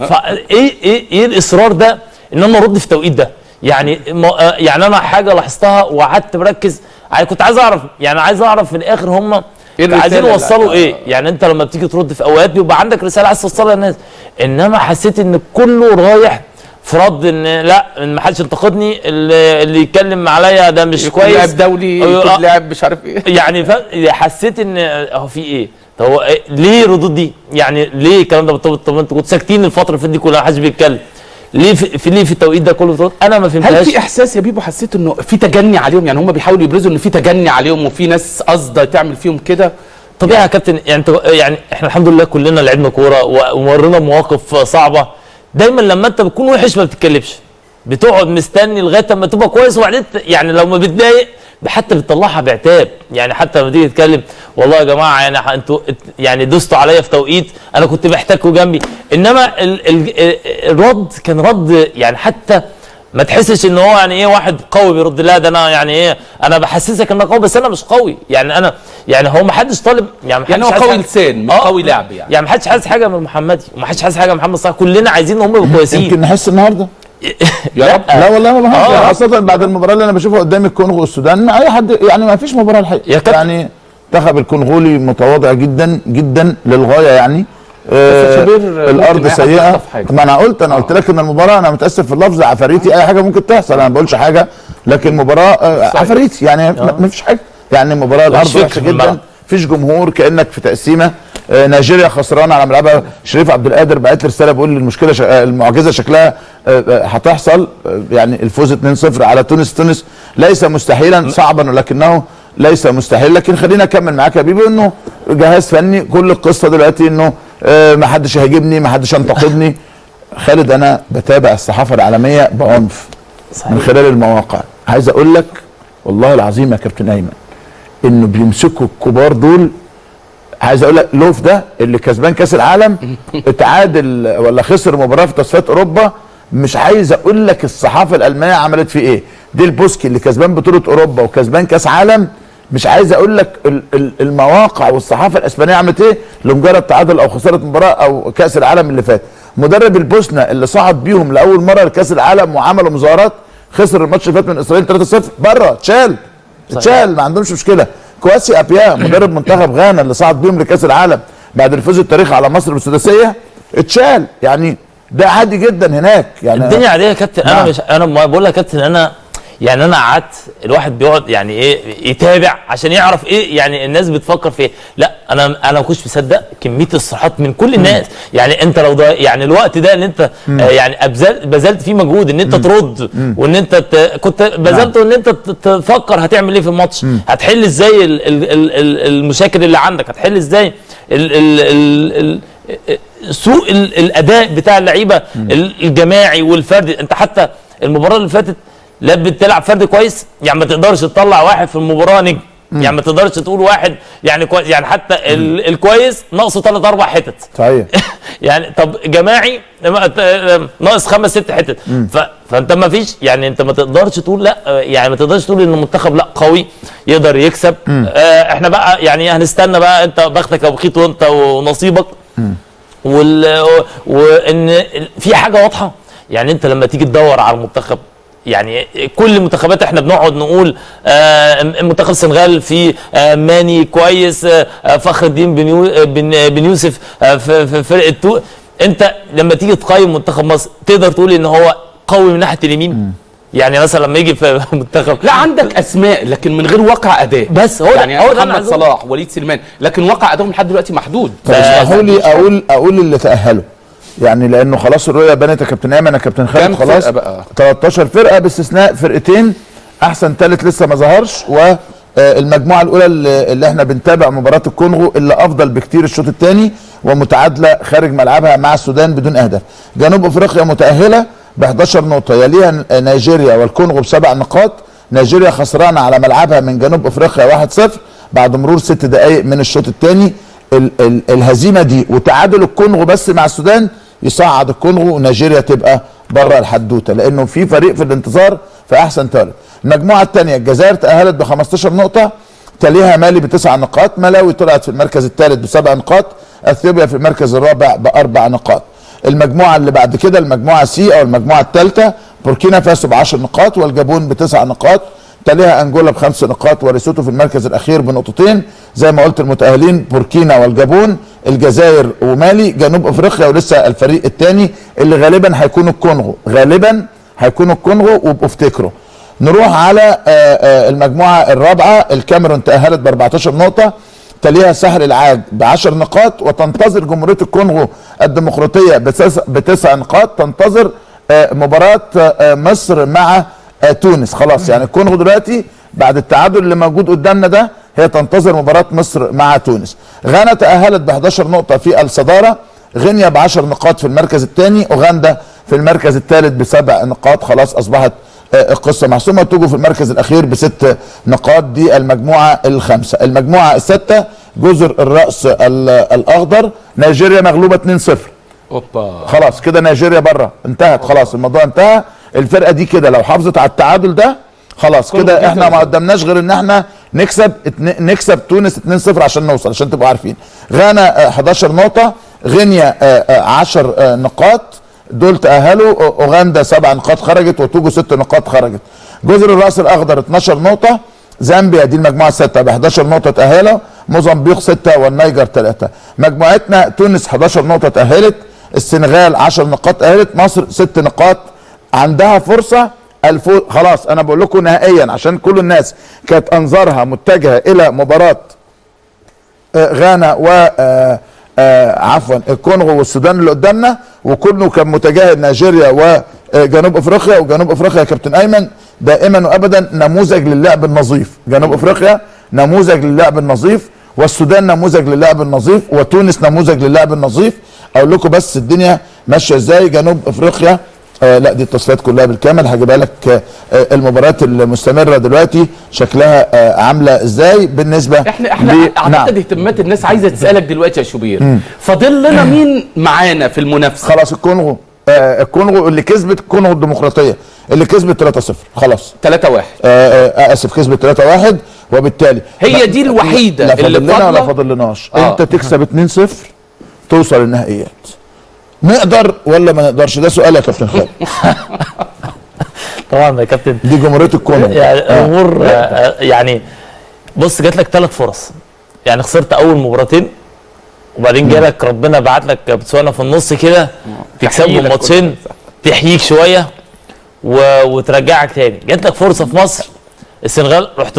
ايه الاصرار ده ان انا ارد في التوقيت ده؟ يعني انا حاجه لاحظتها وقعدت مركز، يعني كنت عايز اعرف، يعني عايز اعرف في الاخر هم عايزين يوصلوا ايه؟ يعني انت لما بتيجي ترد في اوقات بيبقى عندك رساله عايز توصلها للناس، انما حسيت ان كله رايح في رد ان لا ما حدش ينتقدني، اللي يتكلم عليا ده مش كويس، لاعب دولي يكون لاعب مش عارف ايه. يعني حسيت ان هو في ايه؟ طب هو إيه؟ ليه الردود دي؟ يعني ليه الكلام ده؟ طب انتوا كنتوا ساكتين الفتره اللي فاتت دي كلها ما حدش بيتكلم. ليه في التوقيت ده كله؟ انا ما فهمتهاش. هل في احساس يا بيبو حسيت انه في تجني عليهم؟ يعني هم بيحاولوا يبرزوا ان في تجني عليهم وفي ناس قصده تعمل فيهم كده؟ طبيعي يا كابتن، يعني احنا الحمد لله كلنا لعبنا كوره ومرينا بمواقف صعبه. دايما لما انت بتكون وحش ما بتتكلمش، بتقعد مستني لغايه اما تبقى كويس وبعدين يعني لو ما بتضايق حتى بتطلعها بعتاب. يعني حتى لما تيجي تتكلم والله يا جماعه يعني انتوا يعني دوستوا عليا في توقيت انا كنت محتاجكم جنبي، انما الرد كان رد يعني حتى ما تحسش ان هو يعني ايه واحد قوي بيرد. لا ده انا يعني ايه، انا بحسسك ان انا قوي بس انا مش قوي. يعني انا يعني هو ما حدش طالب، يعني هو قوي لسان مش قوي لعب. يعني ما حدش حاسس حاجه من محمدي وما حدش حاسس حاجه من محمد صلاح، كلنا عايزين ان هم يبقوا كويسين. يمكن نحس النهارده يا رب. لا والله ما بهزر، خاصة بعد المباراة اللي انا بشوفها قدام الكونغو والسودان. اي حد يعني ما فيش مباراة الحقيقة، يعني المنتخب الكونغولي متواضع جدا جدا للغاية. يعني الارض سيئة. ما انا قلت لك ان المباراة، انا متأسف في اللفظ، عفاريتي. اي حاجة ممكن تحصل، انا ما بقولش حاجة، لكن مباراة عفاريتي يعني ما فيش حاجة. يعني المباراة الارض وحشة جدا، مفيش جمهور، كأنك في تقسيمة. نيجيريا خسرانه على ملعبها. شريف عبد القادر بعت لي رساله بيقول لي المشكله المعجزه شكلها هتحصل. يعني الفوز 2-0 على تونس ليس مستحيلا، صعبا ولكنه ليس مستحيل. لكن خلينا اكمل معاك يا بيبي انه جهاز فني، كل القصه دلوقتي انه ما حدش هيهاجمني، ما حدش ينتقدني. خالد انا بتابع الصحافه العالميه بعنف من خلال المواقع. عايز اقول لك والله العظيم يا كابتن ايمن انه بيمسكوا الكبار دول. عايز اقول لك لوف ده اللي كسبان كاس العالم اتعادل ولا خسر مباراه في تصفيات اوروبا. مش عايز اقول لك الصحافه الالمانيه عملت فيه ايه. ديل بوسكي اللي كسبان بطوله اوروبا وكسبان كاس عالم، مش عايز اقول لك المواقع والصحافه الاسبانيه عملت ايه لمجرد تعادل او خساره مباراه او كاس العالم اللي فات. مدرب البوسنه اللي صعد بيهم لاول مره لكاس العالم وعملوا مظاهرات، خسر الماتش اللي فات من اسرائيل 3-0 بره، اتشال ما عندهمش مشكله. كواسي ابيا مدرب منتخب غانا اللي صعد بيهم لكاس العالم بعد الفوز التاريخي على مصر بالسداسيه، اتشال. يعني ده عادي جدا هناك يعني. الدنيا عاديه يا كابتن. نعم. انا مش انا بقول لك يا كابتن، انا يعني انا قعدت الواحد بيقعد يعني ايه يتابع عشان يعرف ايه يعني الناس بتفكر في ايه. لا انا ما كنتش مصدق كميه الصراحات من كل الناس. يعني انت لو ده يعني الوقت ده اللي انت يعني بذلت فيه مجهود ان انت ترد وان انت كنت بذلته ان انت تفكر هتعمل ايه في الماتش، هتحل ازاي المشاكل اللي عندك، هتحل ازاي سوء الاداء بتاع اللعيبه الجماعي والفردي. انت حتى المباراه اللي فاتت لا بتلعب فرد كويس، يعني ما تقدرش تطلع واحد في المباراه نجم، يعني ما تقدرش تقول واحد يعني كويس، يعني حتى الكويس ناقصه 3 4 حتت صحيح. يعني طب جماعي ناقص 5 6 حتت. فانت ما فيش يعني انت ما تقدرش تقول لا، يعني ما تقدرش تقول ان المنتخب لا قوي يقدر يكسب. احنا بقى يعني هنستنى بقى انت بختك يا بخيت وانت ونصيبك. وان في حاجه واضحه، يعني انت لما تيجي تدور على المنتخب، يعني كل المنتخبات احنا بنقعد نقول منتخب السنغال في ماني كويس، فخر الدين بن يوسف في فرقه انت لما تيجي تقيم منتخب مصر تقدر تقول ان هو قوي من ناحيه اليمين؟ يعني مثلا لما يجي في منتخب لا عندك اسماء لكن من غير واقع اداء، بس هو يعني هو محمد صلاح وليد سليمان، لكن واقع ادائهم لحد دلوقتي محدود. طب اسمحوا لي اقول اللي تاهلوا، يعني لانه خلاص الرؤيه بنت يا كابتن ايمن يا كابتن خالد. خلاص 13 فرقه باستثناء فرقتين، احسن ثالث لسه ما ظهرش، والمجموعه الاولى اللي احنا بنتابع مباراه الكونغو اللي افضل بكتير الشوط الثاني ومتعادله خارج ملعبها مع السودان بدون اهداف. جنوب افريقيا متاهله ب 11 نقطه، يليها نيجيريا والكونغو ب7 نقاط. نيجيريا خسرانه على ملعبها من جنوب افريقيا 1-0 بعد مرور 6 دقائق من الشوط الثاني. الهزيمه دي وتعادل الكونغو بس مع السودان يصعد الكونغو ونيجيريا تبقى بره الحدوته، لانه في فريق في الانتظار في احسن ثالث. المجموعه الثانيه الجزائر تاهلت ب 15 نقطه، تليها مالي ب9 نقاط، ملاوي طلعت في المركز الثالث ب7 نقاط، اثيوبيا في المركز الرابع ب4 نقاط. المجموعه اللي بعد كده المجموعه سي او المجموعه الثالثه بوركينا فاسو ب10 نقاط والجابون ب9 نقاط، تليها انجولا ب5 نقاط وليسوتو في المركز الاخير بنقطتين. زي ما قلت المتاهلين بوركينا والجابون، الجزائر ومالي، جنوب افريقيا ولسه الفريق الثاني اللي غالبا هيكون الكونغو، غالبا هيكون الكونغو. وابقوا افتكروا نروح على المجموعه الرابعه، الكاميرون تاهلت ب14 نقطه، تليها ساحل العاج ب10 نقاط، وتنتظر جمهوريه الكونغو الديمقراطيه ب9 نقاط، تنتظر مباراه مصر مع تونس. خلاص يعني الكونغو دلوقتي بعد التعادل اللي موجود قدامنا ده هي تنتظر مباراه مصر مع تونس. غانا تاهلت ب11 نقطه في الصداره، غينيا ب10 نقاط في المركز الثاني، اوغندا في المركز الثالث ب7 نقاط. خلاص اصبحت القصه محسومه. توجو في المركز الاخير ب6 نقاط. دي المجموعه الخامسه. المجموعه السادسه جزر الراس الاخضر، نيجيريا مغلوبه 2-0. اوبا خلاص كده نيجيريا بره، انتهت خلاص الموضوع انتهى. الفرقه دي كده لو حافظت على التعادل ده خلاص كده احنا ما قدمناش غير ان احنا نكسب تونس 2-0 عشان نوصل، عشان تبقوا عارفين. غانا 11 نقطه، غينيا 10 نقاط، دول تاهلوا. اوغندا 7 نقاط خرجت، وتوجو 6 نقاط خرجت. جزر الراس الاخضر 12 نقطه، زامبيا دي المجموعه السادسه ب 11 نقطه تاهلوا، موزمبيق 6 والنيجر 3. مجموعتنا تونس 11 نقطه تاهلت، السنغال 10 نقاط تاهلت، مصر 6 نقاط عندها فرصه الفوز. خلاص انا بقول لكم نهائيا عشان كل الناس كانت انظارها متجهه الى مباراه غانا و عفوا الكونغو والسودان اللي قدامنا، وكله كان متجاهل نيجيريا وجنوب افريقيا. وجنوب افريقيا يا كابتن ايمن دائما وابدا نموذج للعب النظيف، جنوب افريقيا نموذج للعب النظيف، والسودان نموذج للعب النظيف، وتونس نموذج للعب النظيف. اقول لكم بس الدنيا ماشيه ازاي. جنوب افريقيا لا دي التصفيات كلها بالكامل، هجيبها لك المباريات المستمره دلوقتي شكلها عامله ازاي بالنسبه احنا اعتقد اهتمامات الناس عايزه تسالك دلوقتي يا شوبير. فاضل لنا مين معانا في المنافسه؟ خلاص الكونغو، الكونغو اللي كسبت، الكونغو الديمقراطيه اللي كسبت 3-0 خلاص 3-1 اسف كسبت 3-1 وبالتالي هي دي الوحيده اللي فاضله ولا فاضلناش. انت تكسب 2-0 توصل النهائيات، نقدر ولا ما نقدرش؟ ده سؤال يا كابتن خالد. طبعا يا كابتن دي جمهوريه الكونغو يعني امور يعني بص جات لك 3 فرص، يعني خسرت اول مباراتين وبعدين جالك ربنا بعت لك بتسوانا في النص كده تكسبهم ماتشين تحييك شويه وترجعك تاني. جات لك فرصه في مصر السنغال رحت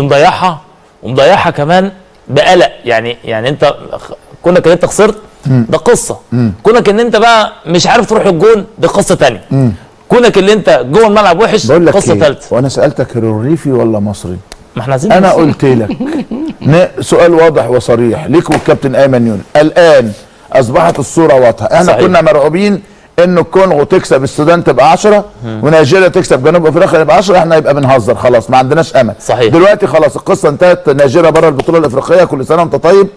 مضيعها كمان بقلق. يعني انت كونك ان انت خسرت ده قصه، كونك ان انت بقى مش عارف تروح الجون دي قصه ثانيه، كونك اللي انت جوه الملعب وحش قصه ثالثه. وانا سالتك ريفي ولا مصري؟ ما احنا عايزين انا قلت لك سؤال واضح وصريح ليك والكابتن ايمن يونس. الان اصبحت الصوره واضحه. احنا صحيح. كنا مرعوبين ان الكونغو تكسب السودان تبقى 10 ونيجيريا تكسب جنوب افريقيا تبقى 10، احنا يبقى بنهزر خلاص ما عندناش امل. صحيح. دلوقتي خلاص القصه انتهت، نيجيريا بره البطوله الافريقيه كل سنه وانت طيب.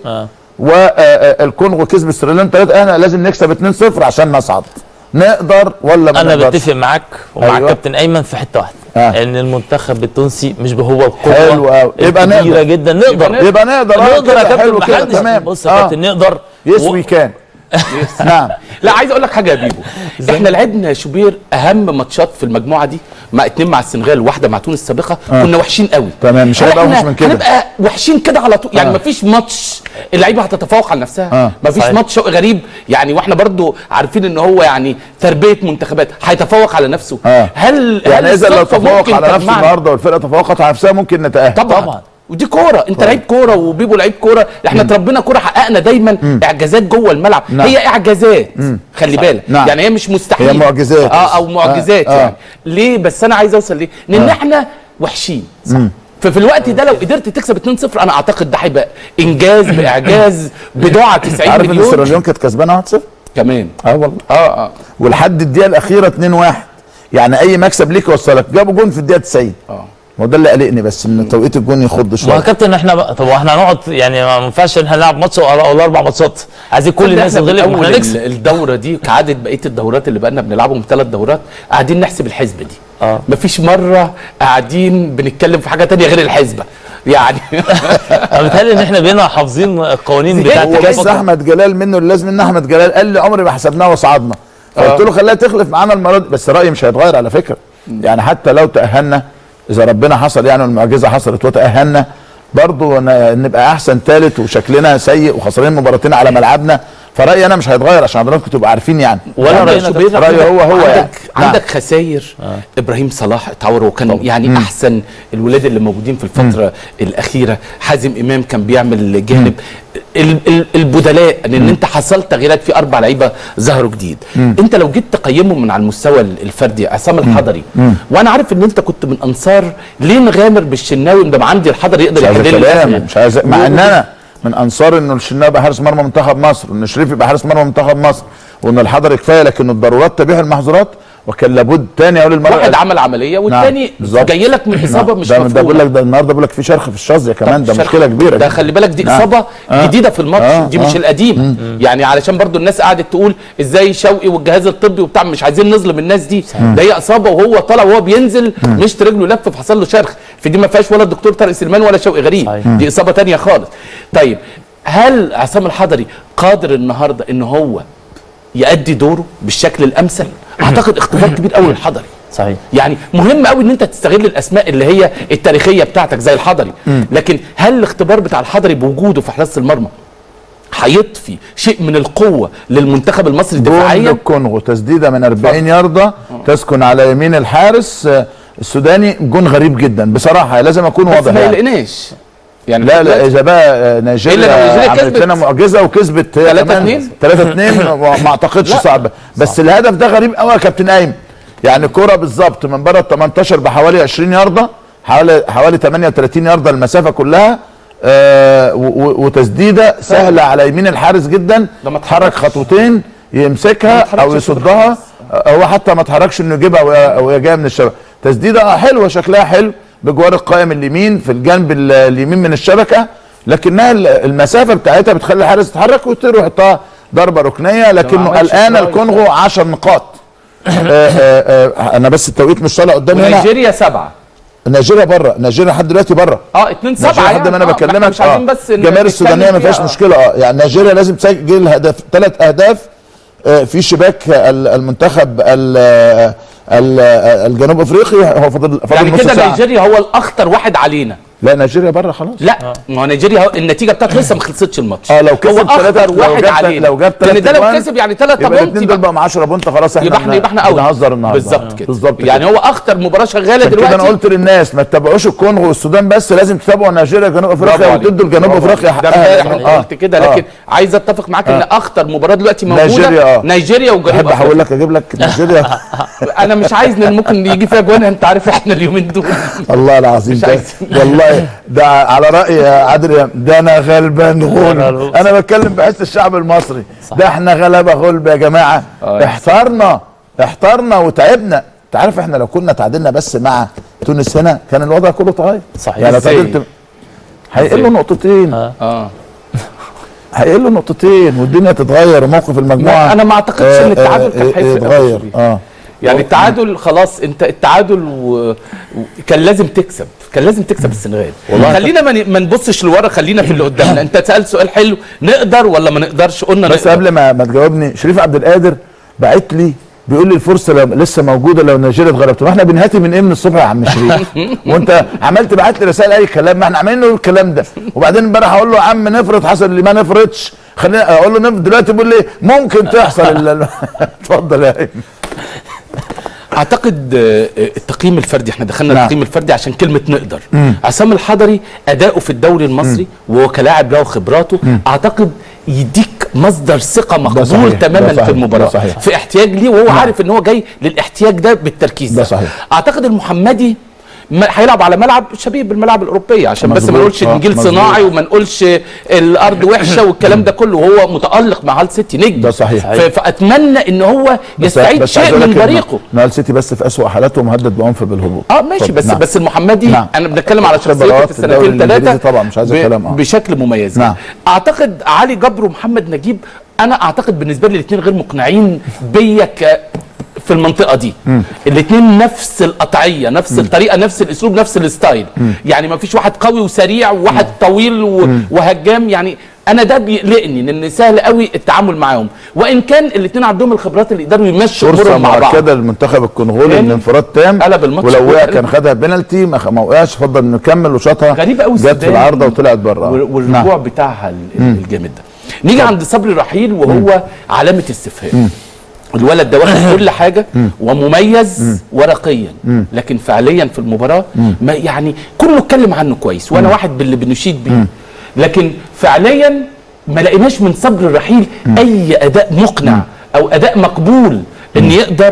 والكونغو كسب سريلانكا 3. احنا لازم نكسب 2-0 عشان نصعد. نقدر ولا ما نقدرش؟ انا بتفق معاك ومع الكابتن ايمن في حته واحده ان المنتخب التونسي مش هو القوه كبيره جدا. نقدر يا كابتن محدش. تمام. بص يا كابتن نقدر يسوي كان نعم. لا عايز اقول لك حاجه يا بيبو، احنا لعبنا شوبير اهم ماتشات في المجموعه دي، مع 2 مع السنغال وواحده مع تونس السابقه. كنا وحشين قوي. تمام. مش هيبقى اوحش من كده، هنبقى وحشين كده على طول. يعني مفيش ماتش اللعيبه هتتفوق على نفسها. مفيش ماتش شوقي غريب يعني، واحنا برضو عارفين ان هو يعني تربيه منتخبات هيتفوق على نفسه. هل يعني اذا لو تفوق على نفسه النهارده والفرقه تفوقت على نفسها ممكن نتاهل طبعا. ودي كوره، انت لعيب كوره وبيبو لعيب كوره، احنا اتربينا كوره، حققنا دايما اعجازات جوه الملعب. هي اعجازات خلي بالك. يعني هي مش مستحيل، هي معجزات او معجزات يعني. ليه بس انا عايز اوصل ليه؟ لان احنا وحشين صح. ففي الوقت ده لو قدرت تكسب 2-0 انا اعتقد ده هيبقى انجاز باعجاز بضاعه 90 عارف مليون. عارف ان سيراليون كانت كسبانه 1-0 كمان. والله ولحد الدقيقه الاخيره 2-1. يعني اي مكسب ليك يوصلك. جابوا جون في الدقيقه 90. هو ده اللي قلقني بس ان توقيت الجون يخض شويه. ما يا كابتن احنا طب احنا هنقعد يعني ما ينفعش ان احنا نلعب ماتش ولا 4 ماتشات، عايزين كل الناس تغلب واحنا نكسب. الدوره دي كعاده بقيه الدورات اللي بقى لنا بنلعبهم 3 دورات قاعدين نحسب الحسبه دي. مفيش مره قاعدين بنتكلم في حاجه ثانيه غير الحسبه يعني. انا بيتهيألي ان احنا بقينا حافظين القوانين بتاعت بس احمد جلال منه اللي لازم ان احمد جلال قال لي عمري ما حسبناها وصعدنا. قلت له خليها تخلف معانا المره دي، بس رايي مش هيتغير على فكره. يعني حتى لو تاهلنا اذا ربنا حصل يعني المعجزه حصلت وتاهلنا برضه نبقى احسن ثالث وشكلنا سيء وخسرين مباراتين على ملعبنا. فرايي انا مش هيتغير عشان حضراتكم تبقوا عارفين يعني. ولا رايي هو يعني. عندك خساير. ابراهيم صلاح اتعور وكان يعني احسن الولاد اللي موجودين في الفتره الاخيره. حازم امام كان بيعمل جانب. البدلاء ان انت حصلت تغييرات في 4 لعيبه ظهروا جديد. انت لو جيت تقيمهم من على المستوى الفردي عصام الحضري، وانا عارف ان انت كنت من انصار ليه نغامر بالشناوي ده عندي الحضري يقدر يحل لي. مش عايز مع ان انا من انصار انه الشناوي يبقى حارس مرمى منتخب مصر، وان شريف يبقى حارس مرمى منتخب مصر، وان الحضري كفايه، لكن الضرورات تبيح المحظورات. وكان لابد تاني اول المره واحد عمل عمليه والتاني جاي لك من اصابه مش مفهومه. ده بقول لك ده النهارده بقول لك في شرخ في الشظيه كمان، ده مشكله كبيره. ده خلي بالك دي اصابه جديده في الماتش. دي مش القديمه يعني، علشان برضو الناس قعدت تقول ازاي شوقي والجهاز الطبي وبتاع، مش عايزين نظلم الناس دي. ده هي اصابه وهو طالع وهو بينزل مشط رجله لف فحصل له شرخ. في دي ما فيهاش ولا الدكتور طارق سليمان ولا شوقي غريب. دي اصابه ثانيه خالص. طيب هل عصام الحضري قادر النهارده ان هو يؤدي دوره بالشكل الامثل؟ اعتقد اختبار كبير قوي للحضري. صحيح. يعني مهم قوي ان انت تستغل الاسماء اللي هي التاريخيه بتاعتك زي الحضري. لكن هل الاختبار بتاع الحضري بوجوده في حراسه المرمى هيضفي شيء من القوه للمنتخب المصري دفاعيا؟ الكونغو تسديده من 40 يارده تسكن على يمين الحارس السوداني، جون غريب جدا بصراحه، لازم اكون واضح. ما يلقناش يعني. لا اذا بقى نيجيريا عملت لنا معجزه وكسبت 3-2 ما اعتقدش صعبه. بس الهدف ده غريب قوي يا كابتن ايمن. يعني كرة بالظبط من بره ال 18 بحوالي 20 يارده، حوالي 38 يارده المسافه كلها. وتسديده سهله على يمين الحارس جدا، اتحرك خطوتين يمسكها او يصدها. هو حتى ما اتحركش انه يجيبها وهي جايه من الشبكه. تسديده حلوه شكلها حلو بجوار القائم اليمين في الجنب اليمين من الشبكه، لكنها المسافه بتاعتها بتخلي الحارس يتحرك ويطير ويحطها ضربه ركنيه. لكنه الان الكونغو 10 نقاط. انا بس التوقيت مش طالع قدامي هنا. نيجيريا 7. نيجيريا بره، نيجيريا لحد دلوقتي بره. 2-7 لحد ما انا بكلمك. الجماهير السودانيه ما فيهاش مشكله. يعني نيجيريا لازم تسجل هدف 3 اهداف في شباك المنتخب الجنوب افريقي. هو فاضل يعني نص كده ساعة. نيجيريا هو الاخطر واحد علينا. لا نيجيريا بره خلاص. لا ما هو نيجيريا النتيجه بتاعته لسه ما خلصتش الماتش. لو كسب هو اخطر واحد عليه، لو جاب 3 ده لو كسب يعني 3 بونت الاثنين دول بقى 10 بونت خلاص. يبقى احنا اول بنهزر النهارده بالظبط كده. بالظبط يعني هو اخطر مباراه شغاله دلوقتي. انا قلت للناس ما تتابعوش الكونغو والسودان بس، لازم تتابعوا نيجيريا جنوب افريقيا وتدوا لجنوب افريقيا حقها. انا قلت كده، لكن عايز اتفق معاك ان اخطر مباراه دلوقتي موجوده نيجيريا وجنوب افريقيا. هقول لك اجيب لك نيجيريا. انا مش عايز ممكن يجي فيها جوان، انت عارف احنا اليومين دول والله العظيم والله ده على راي عادل، ده انا غلبان غول. انا بتكلم بحس الشعب المصري ده احنا غلبه غلب يا جماعه. احترنا وتعبنا. انت عارف احنا لو كنا تعادلنا بس مع تونس هنا كان الوضع كله اتغير. صحيح. يعني لو تعادلت هيقلوا نقطتين. هيقلوا نقطتين والدنيا تتغير وموقف المجموعه. انا ما اعتقدش ان التعادل كان هيتغير. يعني التعادل خلاص، انت التعادل كان لازم تكسب، كان لازم تكسب السنغال. خلينا ما نبصش لورا، خلينا في اللي قدامنا. انت سألت سؤال حلو، نقدر ولا ما نقدرش؟ قلنا بس نقدر. قبل ما تجاوبني، شريف عبد القادر بعت لي بيقول لي الفرصه لسه موجوده لو نيجيريا اتغلبت. ما احنا بنهاتي من ايه من الصبح يا عم شريف؟ وانت عمال تبعت لي رسائل اي كلام، ما احنا عمالين نقول الكلام ده. وبعدين امبارح اقول له يا عم نفرض، حصل اللي ما نفرضش. خلينا اقول له نفرض، دلوقتي بيقول لي ممكن تحصل. اتفضل يا ايمن. اعتقد التقييم الفردي، احنا دخلنا التقييم الفردي عشان كلمه نقدر. عصام الحضري اداؤه في الدوري المصري وهو كلاعب له خبراته، اعتقد يديك مصدر ثقه مقبول تماما في المباراه، في احتياج ليه، وهو عارف ان هو جاي للاحتياج ده بالتركيز ده. صحيح. اعتقد المحمدي هيلعب على ملعب شبيه بالملعب الاوروبيه، عشان بس ما نقولش نجيل صناعي وما نقولش الارض وحشه والكلام ده كله. وهو متالق مع هال سيتي نجم. ده صحيح. فاتمنى ان هو يستعيد شيء من بريقه. هال سيتي بس في اسوء حالاته مهدد بعنف بالهبوط. ماشي. بس المحمدي انا بنتكلم على شخصيته في السنتين ثلاثه طبعا مش عايز الكلام بشكل مميز. اعتقد علي جبر ومحمد نجيب، انا اعتقد بالنسبه لي الاثنين غير مقنعين بيا في المنطقه دي. الاثنين نفس القطعيه، نفس الطريقه، نفس الاسلوب، نفس الستايل. يعني ما فيش واحد قوي وسريع وواحد طويل وهجام. يعني انا ده بيقلقني لان سهل قوي التعامل معاهم، وان كان الاثنين عندهم الخبرات اللي يقدروا يمشوا امورهم مع بعض. فرصه مؤكده للمنتخب الكونغولي ان انفراد تام قلب الماتش، ولو وقع كان خدها بينالتي، ما وقعش، فضل نكمل وشاطها. غريبه قوي جت في العارضه وطلعت بره. والرجوع بتاعها الجامد ده. نيجي عند صبري رحيل وهو علامه استفهام. الولد ده واخد كل حاجه ومميز ورقيا، لكن فعليا في المباراه ما يعني كله اتكلم عنه كويس، وانا واحد باللي بنشيد بيه، لكن فعليا ما لقيناش من صبري رحيل اي اداء مقنع او اداء مقبول ان يقدر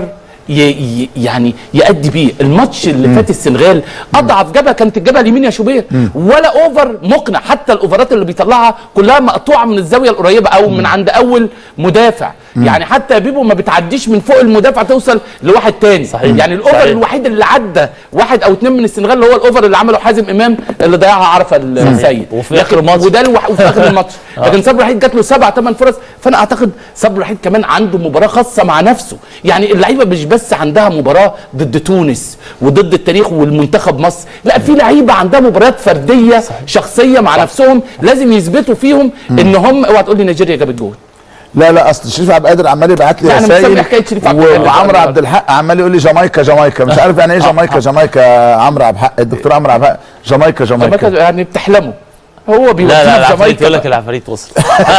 يعني يأدي بيه. الماتش اللي فات السنغال اضعف جبهه كانت الجبهه اليمين يا شوبير، ولا اوفر مقنع. حتى الاوفرات اللي بيطلعها كلها مقطوعه من الزاويه القريبه او من عند اول مدافع. يعني حتى يا بيبو ما بتعديش من فوق المدافع توصل لواحد تاني. صحيح. يعني الاوفر الوحيد اللي عدى 1 أو 2 من السنغال اللي هو الاوفر اللي عمله حازم امام اللي ضيعها عرفه السيد وفي اخر الماتش، وده وفي اخر الماتش. لكن صبري رحيل جات له 7 8 فرص. فانا اعتقد صبري رحيل كمان عنده مباراه خاصه مع نفسه. يعني اللعيبه مش بس عندها مباراه ضد تونس وضد التاريخ والمنتخب مصر، لا في لعيبه عندها مباريات فرديه شخصيه مع نفسهم لازم يثبتوا فيهم ان هم. اوعى تقول لي نيجيريا جابت جول. لا اصل شريف عبد القادر عمال يبعت لي رسائل، وعمرو عبد الحق عمال يقول لي جامايكا مش عارف يعني ايه جامايكا. عمرو عبد الحق، الدكتور عمرو عبد الحق، جامايكا يعني بتحلموا. هو بيقول لا جامايكا، يقول لك العفاريت وصل.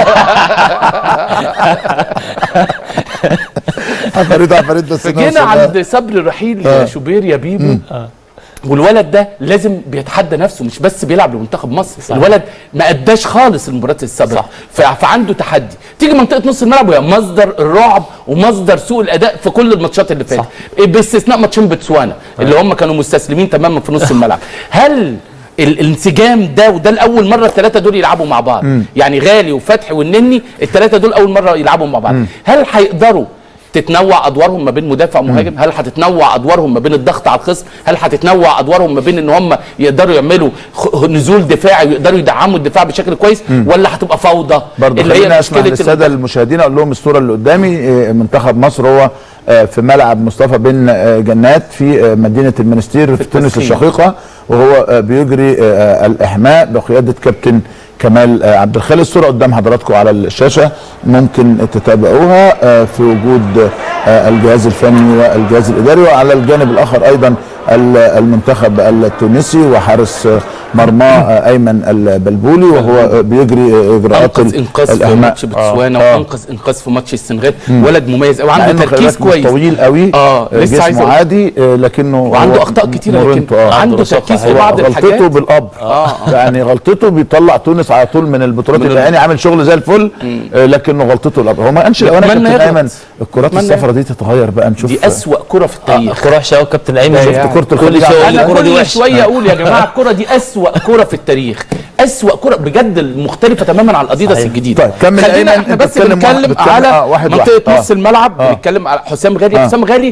عفاريت بس. جينا عند صبري رحيل يا شوبير يا بيبو. والولد ده لازم بيتحدى نفسه، مش بس بيلعب لمنتخب مصر. صح. الولد ما اداش خالص المباريات السابقه، فعنده تحدي. تيجي منطقه نص الملعب وهي مصدر الرعب ومصدر سوء الاداء في كل الماتشات اللي فاتت، باستثناء ماتشين بوتسوانا اللي هم كانوا مستسلمين تماما في نص الملعب. هل الانسجام ده، وده لاول مره الثلاثه دول يلعبوا مع بعض، يعني غالي وفتحي والنني الثلاثه دول اول مره يلعبوا مع بعض، هل هيقدروا تتنوع ادوارهم ما بين مدافع ومهاجم؟ هل هتتنوع ادوارهم ما بين الضغط على الخصم؟ هل هتتنوع ادوارهم ما بين ان هم يقدروا يعملوا نزول دفاعي ويقدروا يدعموا الدفاع بشكل كويس، ولا هتبقى فوضى؟ اللي هي مشكله الساده المشاهدين اقول لهم الصوره اللي قدامي. منتخب مصر هو في ملعب مصطفى بن جنات في مدينه المنستير في تونس الشقيقه، وهو بيجري الاحماء بقياده كابتن كمال عبد الخالق. الصوره قدام حضراتكم على الشاشه، ممكن تتابعوها في وجود الجهاز الفني والجهاز الاداري، وعلى الجانب الاخر ايضا المنتخب التونسي وحارس مرماه ايمن البلبولي وهو بيجري اجراءات انقاذ في ماتش بوتسوانا وانقاذ في ماتش السنغال. ولد مميز قوي، عنده تركيز كويس، طويل قوي، لسه عايز عادي، لكنه وعنده اخطاء كتيره، لكن عنده تركيز في بعض الحاجات. غلطته بالاب يعني غلطته بيطلع تونس على طول من البطولات الثانيه، عامل شغل زي الفل، لكنه غلطته الاب. هو ما قالش لو انا كابتن ايمن الكرات الصفراء دي تتغير بقى، نشوف. دي اسوأ كره في التاريخ. كره وحشه قوي كابتن ايمن. شفت كره الخليج؟ كل شويه اقول يا جماعه الكره دي اسوأ كره في التاريخ، اسوأ كره بجد، مختلفه تماما عن الاديداس الجديده. طيب كمل ايمن. احنا بس بنتكلم على منطقه نص الملعب، بنتكلم على حسام غالي. حسام غالي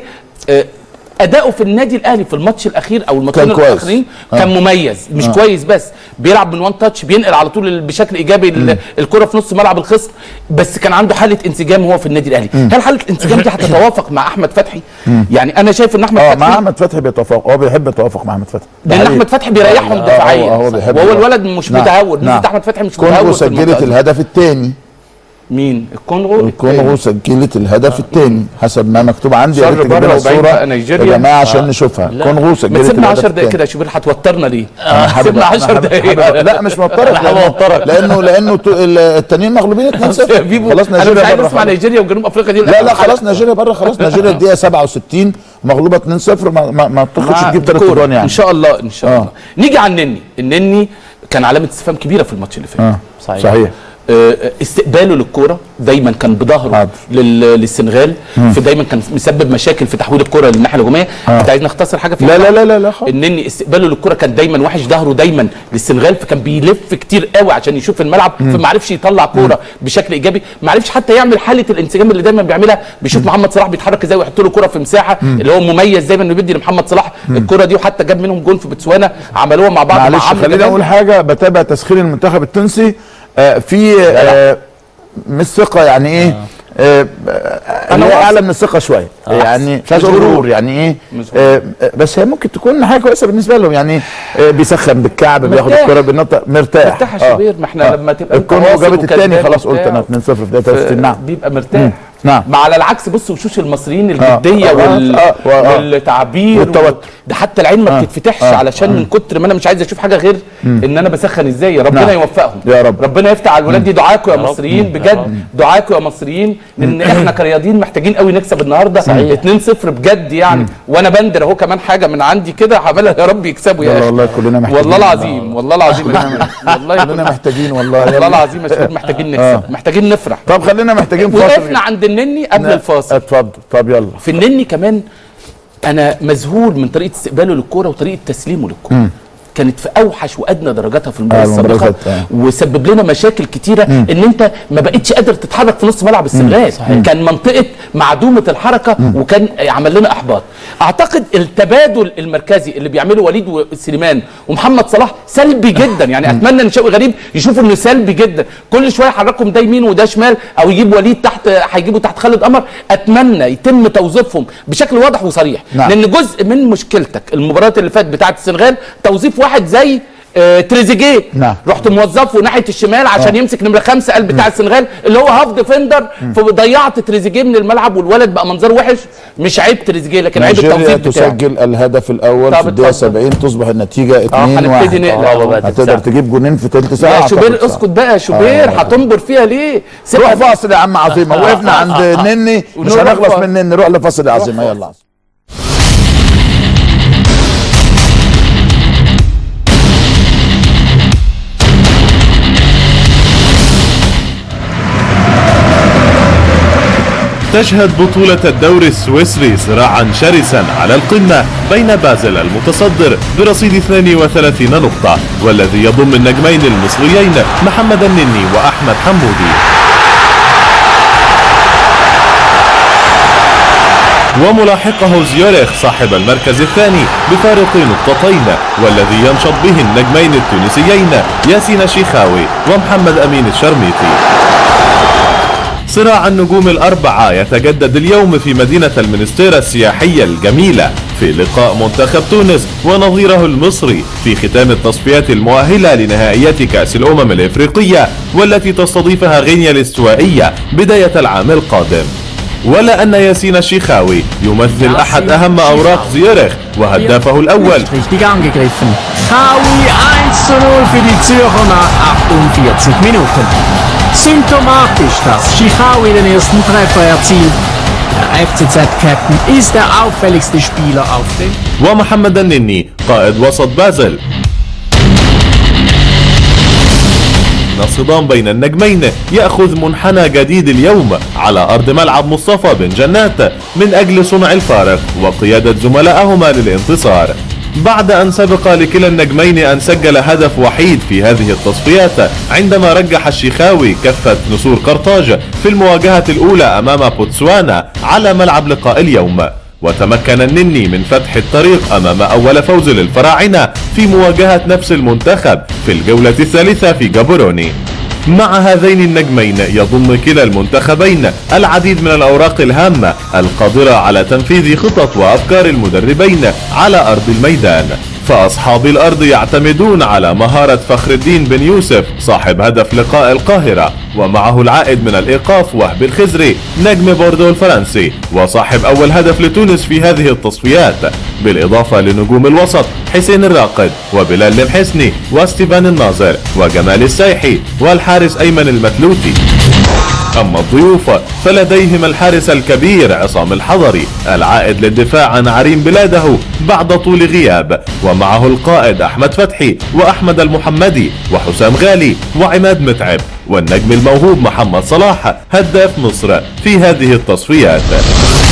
اداؤه في النادي الاهلي في الماتش الاخير او الماتشين الاخرين كان مميز، مش كويس بس، بيلعب من وان تاتش، بينقل على طول بشكل ايجابي الكره في نص ملعب الخصم، بس كان عنده حاله انسجام هو في النادي الاهلي. هل حاله الانسجام دي هتتوافق مع احمد فتحي؟ يعني انا شايف ان احمد فتحي مع احمد فتحي بيتوافق، هو بيحب يتوافق مع احمد فتحي، لان احمد فتحي بيريحهم دفاعيا، وهو الولد مش متهور. احمد فتحي مش متهور. كونغو سجلت الهدف الثاني. مين؟ الكونغو سجلت الهدف الثاني حسب ما مكتوب عندي. شر بره الصوره يا جماعه عشان نشوفها. كونغو سجلت الهدف سيبنا 10 دقايق كده يا شوبير، هتوترنا ليه؟ سيبنا 10 دقايق. لا مش موترك، لانه التانيين مغلوبين 2-0. خلاص نيجيريا مش عايز اسمع نيجيريا وجنوب افريقيا دي. لا خلاص نيجيريا بره، خلاص نيجيريا الدقيقه 67 مغلوبه 2-0، ما تخش تجيب 3 جوان يعني. ان شاء الله ان شاء الله. نيجي على النني كان علامه استفهام كبيره في الماتش اللي فات. صحيح. استقباله للكوره دايما كان بظهره للسنغال، في دايما كان مسبب مشاكل في تحويل الكوره للناحيه الهجوميه. انت عايز نختصر حاجه فيها؟ لا النني استقباله للكوره كان دايما وحش، ظهره دايما للسنغال، فكان بيلف كتير قوي عشان يشوف الملعب، فما عرفش يطلع كوره بشكل ايجابي، ما عرفش حتى يعمل حاله الانسجام اللي دايما بيعملها. بيشوف محمد صلاح بيتحرك ازاي ويحط له كوره في مساحه، اللي هو مميز دايما انه بيدي لمحمد صلاح الكوره دي، وحتى جاب منهم جون في بوتسوانا عملوها مع بعض. معلش خليني اقول حاجه، بتابع تسخير المنتخب التونسي في مش ثقه يعني ايه، انا اعلى من الثقه شويه، يعني مش عايز اقول غرور، يعني ايه، بس هي ممكن تكون حاجه كويسه بالنسبه لهم، يعني بيسخن بالكعب، بياخد الكره بالنطه، مرتاح يا شوبير. ما احنا لما تبقى الكونغو جابت الثاني خلاص قلت انا 2-0 في بدايه 63. نعم بيبقى مرتاح. نعم. ما على العكس بص وشوش المصريين الجديه والتعبير والتوتر، ده حتى العين ما بتتفتحش علشان من كتر ما انا مش عايز اشوف حاجه غير ان انا بسخن ازاي. ربنا يوفقهم يا رب، ربنا يفتح على الولاد دي. دعاكم يا مصريين بجد، دعاكم يا مصريين، لان احنا كرياضيين محتاجين قوي نكسب النهارده 2-0 بجد يعني. وانا بندر اهو كمان حاجه من عندي كده هعملها، يا رب يكسبوا يا اخي. والله كلنا محتاجين، والله العظيم والله العظيم والله كلنا محتاجين، والله العظيم يا شباب محتاجين نكسب، محتاجين نفرح. طب خلينا محتاجين فاصل. وقفنا عند النني قبل الفاصل. اتفضل. طب يلا. في النني كمان انا مذهول من طريقه استقباله للكوره وطريقه تسليمه للكوره. كانت في اوحش وادنى درجاتها في المباراه السابقه، وسبب لنا مشاكل كتيره. ان انت ما بقتش قادر تتحرك في نص ملعب السنغال، كان منطقه معدومه الحركه، وكان عمل لنا احباط. اعتقد التبادل المركزي اللي بيعمله وليد وسليمان ومحمد صلاح سلبي جدا، يعني اتمنى ان شوقي غريب يشوف انه سلبي جدا، كل شويه يحركهم ده يمين وده شمال، او يجيب وليد تحت، هيجيبه تحت خالد قمر. اتمنى يتم توظيفهم بشكل واضح وصريح. لان جزء من مشكلتك المباريات اللي فاتت بتاعه السنغال توظيف واحد زي تريزيجيه، رحت موظفه ناحيه الشمال عشان يمسك نمره 5 قلب بتاع السنغال اللي هو هاف ديفندر، فضيعت تريزيجيه من الملعب، والولد بقى منظره وحش. مش عيب تريزيجيه، لكن عيب التوظيف بتاعه. تسجل الهدف الاول في الدقيقه 70، تصبح النتيجه 2-1. هنبتدي نقلق، هتقدر تجيب جونين في ثلث ساعه يا شوبير. اسكت بقى يا شوبير، هتنبر فيها ليه؟ روح فاصل يا عم عظيمه. وقفنا عند نني، مش هنخلص من نني، نروح لفاصل يا عظيمه. يلا. تشهد بطولة الدوري السويسري صراعا شرسا على القمة بين بازل المتصدر برصيد 32 نقطة، والذي يضم النجمين المصريين محمد النني وأحمد حمودي. وملاحقه زيورخ صاحب المركز الثاني بفارق نقطتين، والذي ينشط به النجمين التونسيين ياسين شيخاوي ومحمد أمين الشرميطي. صراع النجوم الأربعة يتجدد اليوم في مدينة المنستيرة السياحية الجميلة في لقاء منتخب تونس ونظيره المصري في ختام التصفيات المؤهلة لنهائيات كأس الأمم الإفريقية، والتي تستضيفها غينيا الاستوائية بداية العام القادم. ولا أن ياسين الشيخاوي يمثل أحد أهم أوراق زيورخ وهدافه الأول 1:0 für die Zürcher nach 48 Minuten. Symptomatisch, dass Chichaoui den ersten Treffer erzielt. Der FCZ-Captain ist der auffälligste Spieler auf dem. ومحمد النني قائد وسط بازل. الصدام بين النجمين يأخذ منحنى جديد اليوم على أرض ملعب مصطفى بن جنات من أجل صنع الفارق وقيادة زملائهما للانتصار. بعد أن سبق لكلا النجمين أن سجل هدف وحيد في هذه التصفيات عندما رجح الشيخاوي كفة نسور قرطاج في المواجهة الأولى أمام بوتسوانا على ملعب لقاء اليوم، وتمكن النني من فتح الطريق أمام أول فوز للفراعنة في مواجهة نفس المنتخب في الجولة الثالثة في جابوروني. مع هذين النجمين يضم كلا المنتخبين العديد من الأوراق الهامة القادرة على تنفيذ خطط وأفكار المدربين على أرض الميدان. فأصحاب الأرض يعتمدون على مهارة فخر الدين بن يوسف صاحب هدف لقاء القاهرة، ومعه العائد من الإيقاف وهب الخزري نجم بوردو الفرنسي وصاحب أول هدف لتونس في هذه التصفيات، بالإضافة لنجوم الوسط حسين الراقد وبلال المحسني وستيفان الناظر وجمال السيحي والحارس أيمن المتلوتي. أما الضيوف فلديهم الحارس الكبير عصام الحضري العائد للدفاع عن عرين بلاده بعد طول غياب، ومعه القائد أحمد فتحي وأحمد المحمدي وحسام غالي وعماد متعب، والنجم الموهوب محمد صلاح هداف مصر في هذه التصفيات.